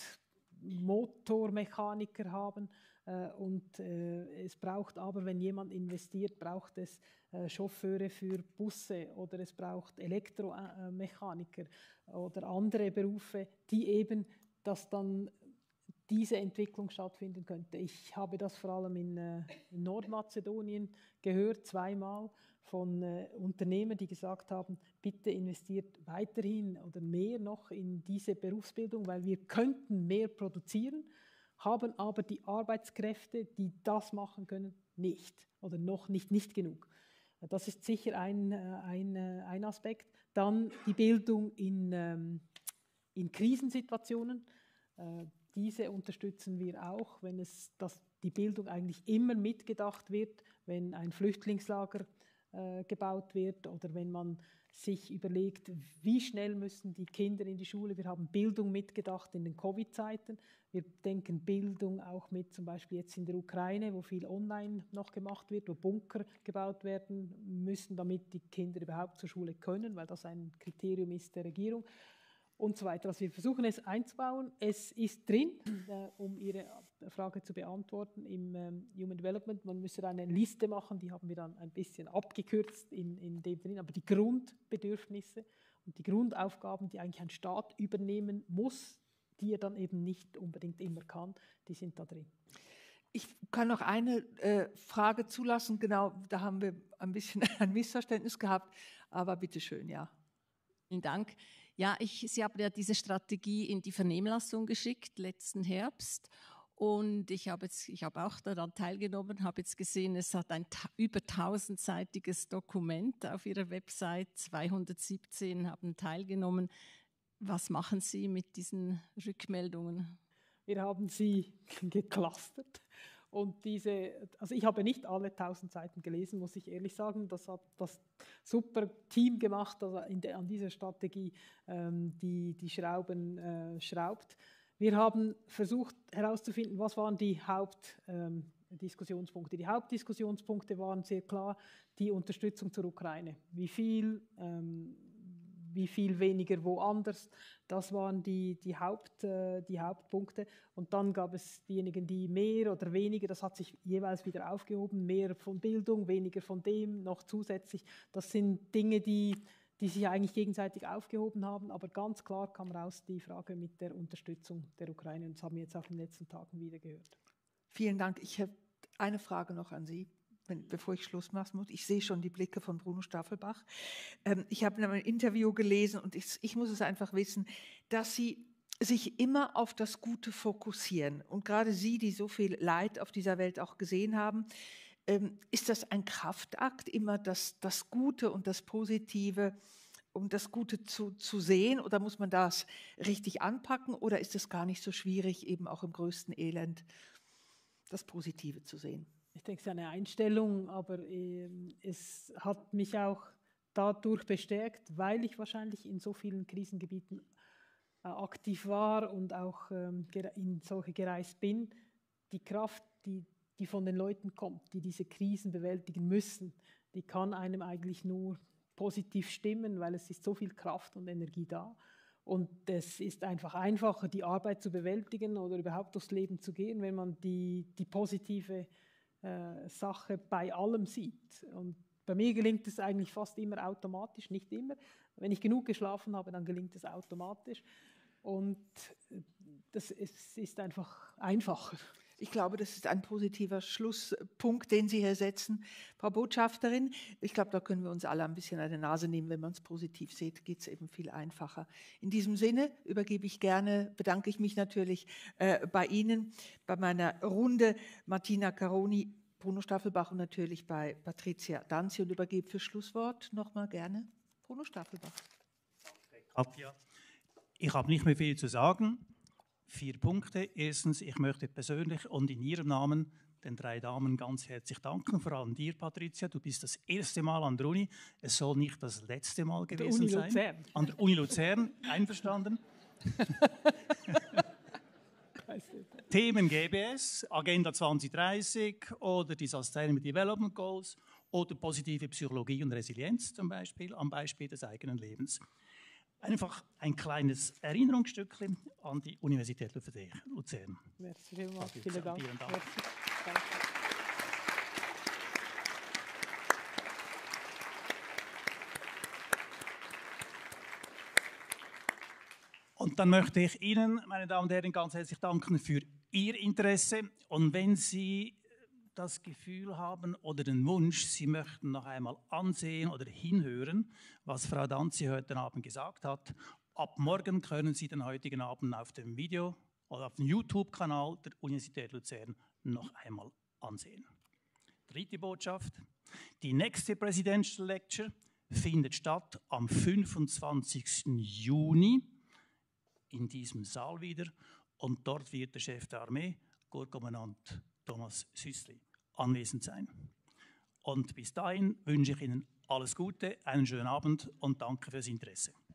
C: Motormechaniker haben äh, und äh, es braucht aber, wenn jemand investiert, braucht es äh, Chauffeure für Busse oder es braucht Elektromechaniker oder andere Berufe, die eben, dass dann diese Entwicklung stattfinden könnte. Ich habe das vor allem in, äh, in Nordmazedonien gehört, zweimal von äh, Unternehmen, die gesagt haben, bitte investiert weiterhin oder mehr noch in diese Berufsbildung, weil wir könnten mehr produzieren, haben aber die Arbeitskräfte, die das machen können, nicht oder noch nicht, nicht genug. Das ist sicher ein, ein, ein Aspekt. Dann die Bildung in, ähm, in Krisensituationen. Äh, diese unterstützen wir auch, wenn es, dass die Bildung eigentlich immer mitgedacht wird, wenn ein Flüchtlingslager äh, gebaut wird oder wenn man sich überlegt, wie schnell müssen die Kinder in die Schule. Wir haben Bildung mitgedacht in den Covid-Zeiten. Wir denken Bildung auch mit, zum Beispiel jetzt in der Ukraine, wo viel online noch gemacht wird, wo Bunker gebaut werden müssen, damit die Kinder überhaupt zur Schule können, weil das ein Kriterium ist der Regierung. Und so weiter. Also wir versuchen es einzubauen. Es ist drin, äh, um Ihre Frage zu beantworten, im ähm, Human Development. Man müsste eine Liste machen, die haben wir dann ein bisschen abgekürzt in, in dem drin. Aber die Grundbedürfnisse und die Grundaufgaben, die eigentlich ein Staat übernehmen muss, die er dann eben nicht unbedingt immer kann, die sind da drin.
B: Ich kann noch eine äh, Frage zulassen. Genau, da haben wir ein bisschen ein Missverständnis gehabt. Aber bitteschön, ja.
N: Vielen Dank. Ja, ich, Sie haben ja diese Strategie in die Vernehmlassung geschickt, letzten Herbst. Und ich habe jetzt, ich habe auch daran teilgenommen, habe jetzt gesehen, es hat ein ta- über tausendseitiges Dokument auf Ihrer Website. zweihundertsiebzehn haben teilgenommen. Was machen Sie mit diesen Rückmeldungen?
C: Wir haben sie geclustert. Und diese, also ich habe nicht alle tausend Seiten gelesen, muss ich ehrlich sagen. Das hat das super Team gemacht, das in de, an dieser Strategie ähm, die, die Schrauben äh, schraubt. Wir haben versucht herauszufinden, was waren die Hauptdiskussionspunkte. Ähm, die Hauptdiskussionspunkte waren sehr klar die Unterstützung zur Ukraine. Wie viel, ähm, wie viel weniger woanders. Das waren die, die, Haupt, äh, die Hauptpunkte. Und dann gab es diejenigen, die mehr oder weniger, das hat sich jeweils wieder aufgehoben, mehr von Bildung, weniger von dem, noch zusätzlich. Das sind Dinge, die, die sich eigentlich gegenseitig aufgehoben haben. Aber ganz klar kam raus die Frage mit der Unterstützung der Ukraine. Und das haben wir jetzt auch in den letzten Tagen wieder gehört.
B: Vielen Dank. Ich habe eine Frage noch an Sie. Wenn, bevor ich Schluss machen muss, ich sehe schon die Blicke von Bruno Staffelbach. Ähm, ich habe in einem Interview gelesen und ich, ich muss es einfach wissen, dass Sie sich immer auf das Gute fokussieren. Und gerade Sie, die so viel Leid auf dieser Welt auch gesehen haben, ähm, ist das ein Kraftakt, immer das, das Gute und das Positive, um das Gute zu, zu sehen? Oder muss man das richtig anpacken? Oder ist es gar nicht so schwierig, eben auch im größten Elend das Positive zu sehen?
C: ich denke, es ist eine Einstellung, aber äh, es hat mich auch dadurch bestärkt, weil ich wahrscheinlich in so vielen Krisengebieten äh, aktiv war und auch ähm, in solche gereist bin, die Kraft, die, die von den Leuten kommt, die diese Krisen bewältigen müssen, die kann einem eigentlich nur positiv stimmen, weil es ist so viel Kraft und Energie da. Und es ist einfach einfacher, die Arbeit zu bewältigen oder überhaupt durchs Leben zu gehen, wenn man die, die positive äh, Sache bei allem sieht. Und bei mir gelingt es eigentlich fast immer automatisch, nicht immer. Wenn ich genug geschlafen habe, dann gelingt es automatisch. Und das ist, ist einfach einfacher.
B: Ich glaube, das ist ein positiver Schlusspunkt, den Sie hier setzen. Frau Botschafterin, ich glaube, da können wir uns alle ein bisschen an die Nase nehmen. Wenn man es positiv sieht, geht es eben viel einfacher. In diesem Sinne übergebe ich gerne, bedanke ich mich natürlich äh, bei Ihnen, bei meiner Runde, Martina Caroni, Bruno Staffelbach und natürlich bei Patricia Danzi und übergebe für Schlusswort nochmal gerne Bruno Staffelbach.
A: Katja, ich habe nicht mehr viel zu sagen. Vier Punkte. Erstens, ich möchte persönlich und in Ihrem Namen den drei Damen ganz herzlich danken, vor allem dir, Patricia. Du bist das erste Mal an der Uni. Es soll nicht das letzte Mal gewesen
C: Uni
A: sein.
C: Luzern.
A: An der Uni Luzern, einverstanden. Themen G B S, Agenda zwanzig dreißig oder die Sustainable Development Goals oder positive Psychologie und Resilienz zum Beispiel, am Beispiel des eigenen Lebens. Einfach ein kleines Erinnerungsstückchen an die Universität Luzern.
C: Merci vielmals. Vielen Dank.
A: Vielen Dank.
C: Merci. Danke.
A: Und dann möchte ich Ihnen, meine Damen und Herren, ganz herzlich danken für Ihr Interesse. Und wenn Sie das Gefühl haben oder den Wunsch, Sie möchten noch einmal ansehen oder hinhören, was Frau Danzi heute Abend gesagt hat, ab morgen können Sie den heutigen Abend auf dem Video oder auf dem YouTube-Kanal der Universität Luzern noch einmal ansehen. Dritte Botschaft. Die nächste Presidential Lecture findet statt am fünfundzwanzigsten Juni in diesem Saal wieder und dort wird der Chef der Armee, Korpskommandant Thomas Süssli, anwesend sein. Und bis dahin wünsche ich Ihnen alles Gute, einen schönen Abend und danke fürs Interesse.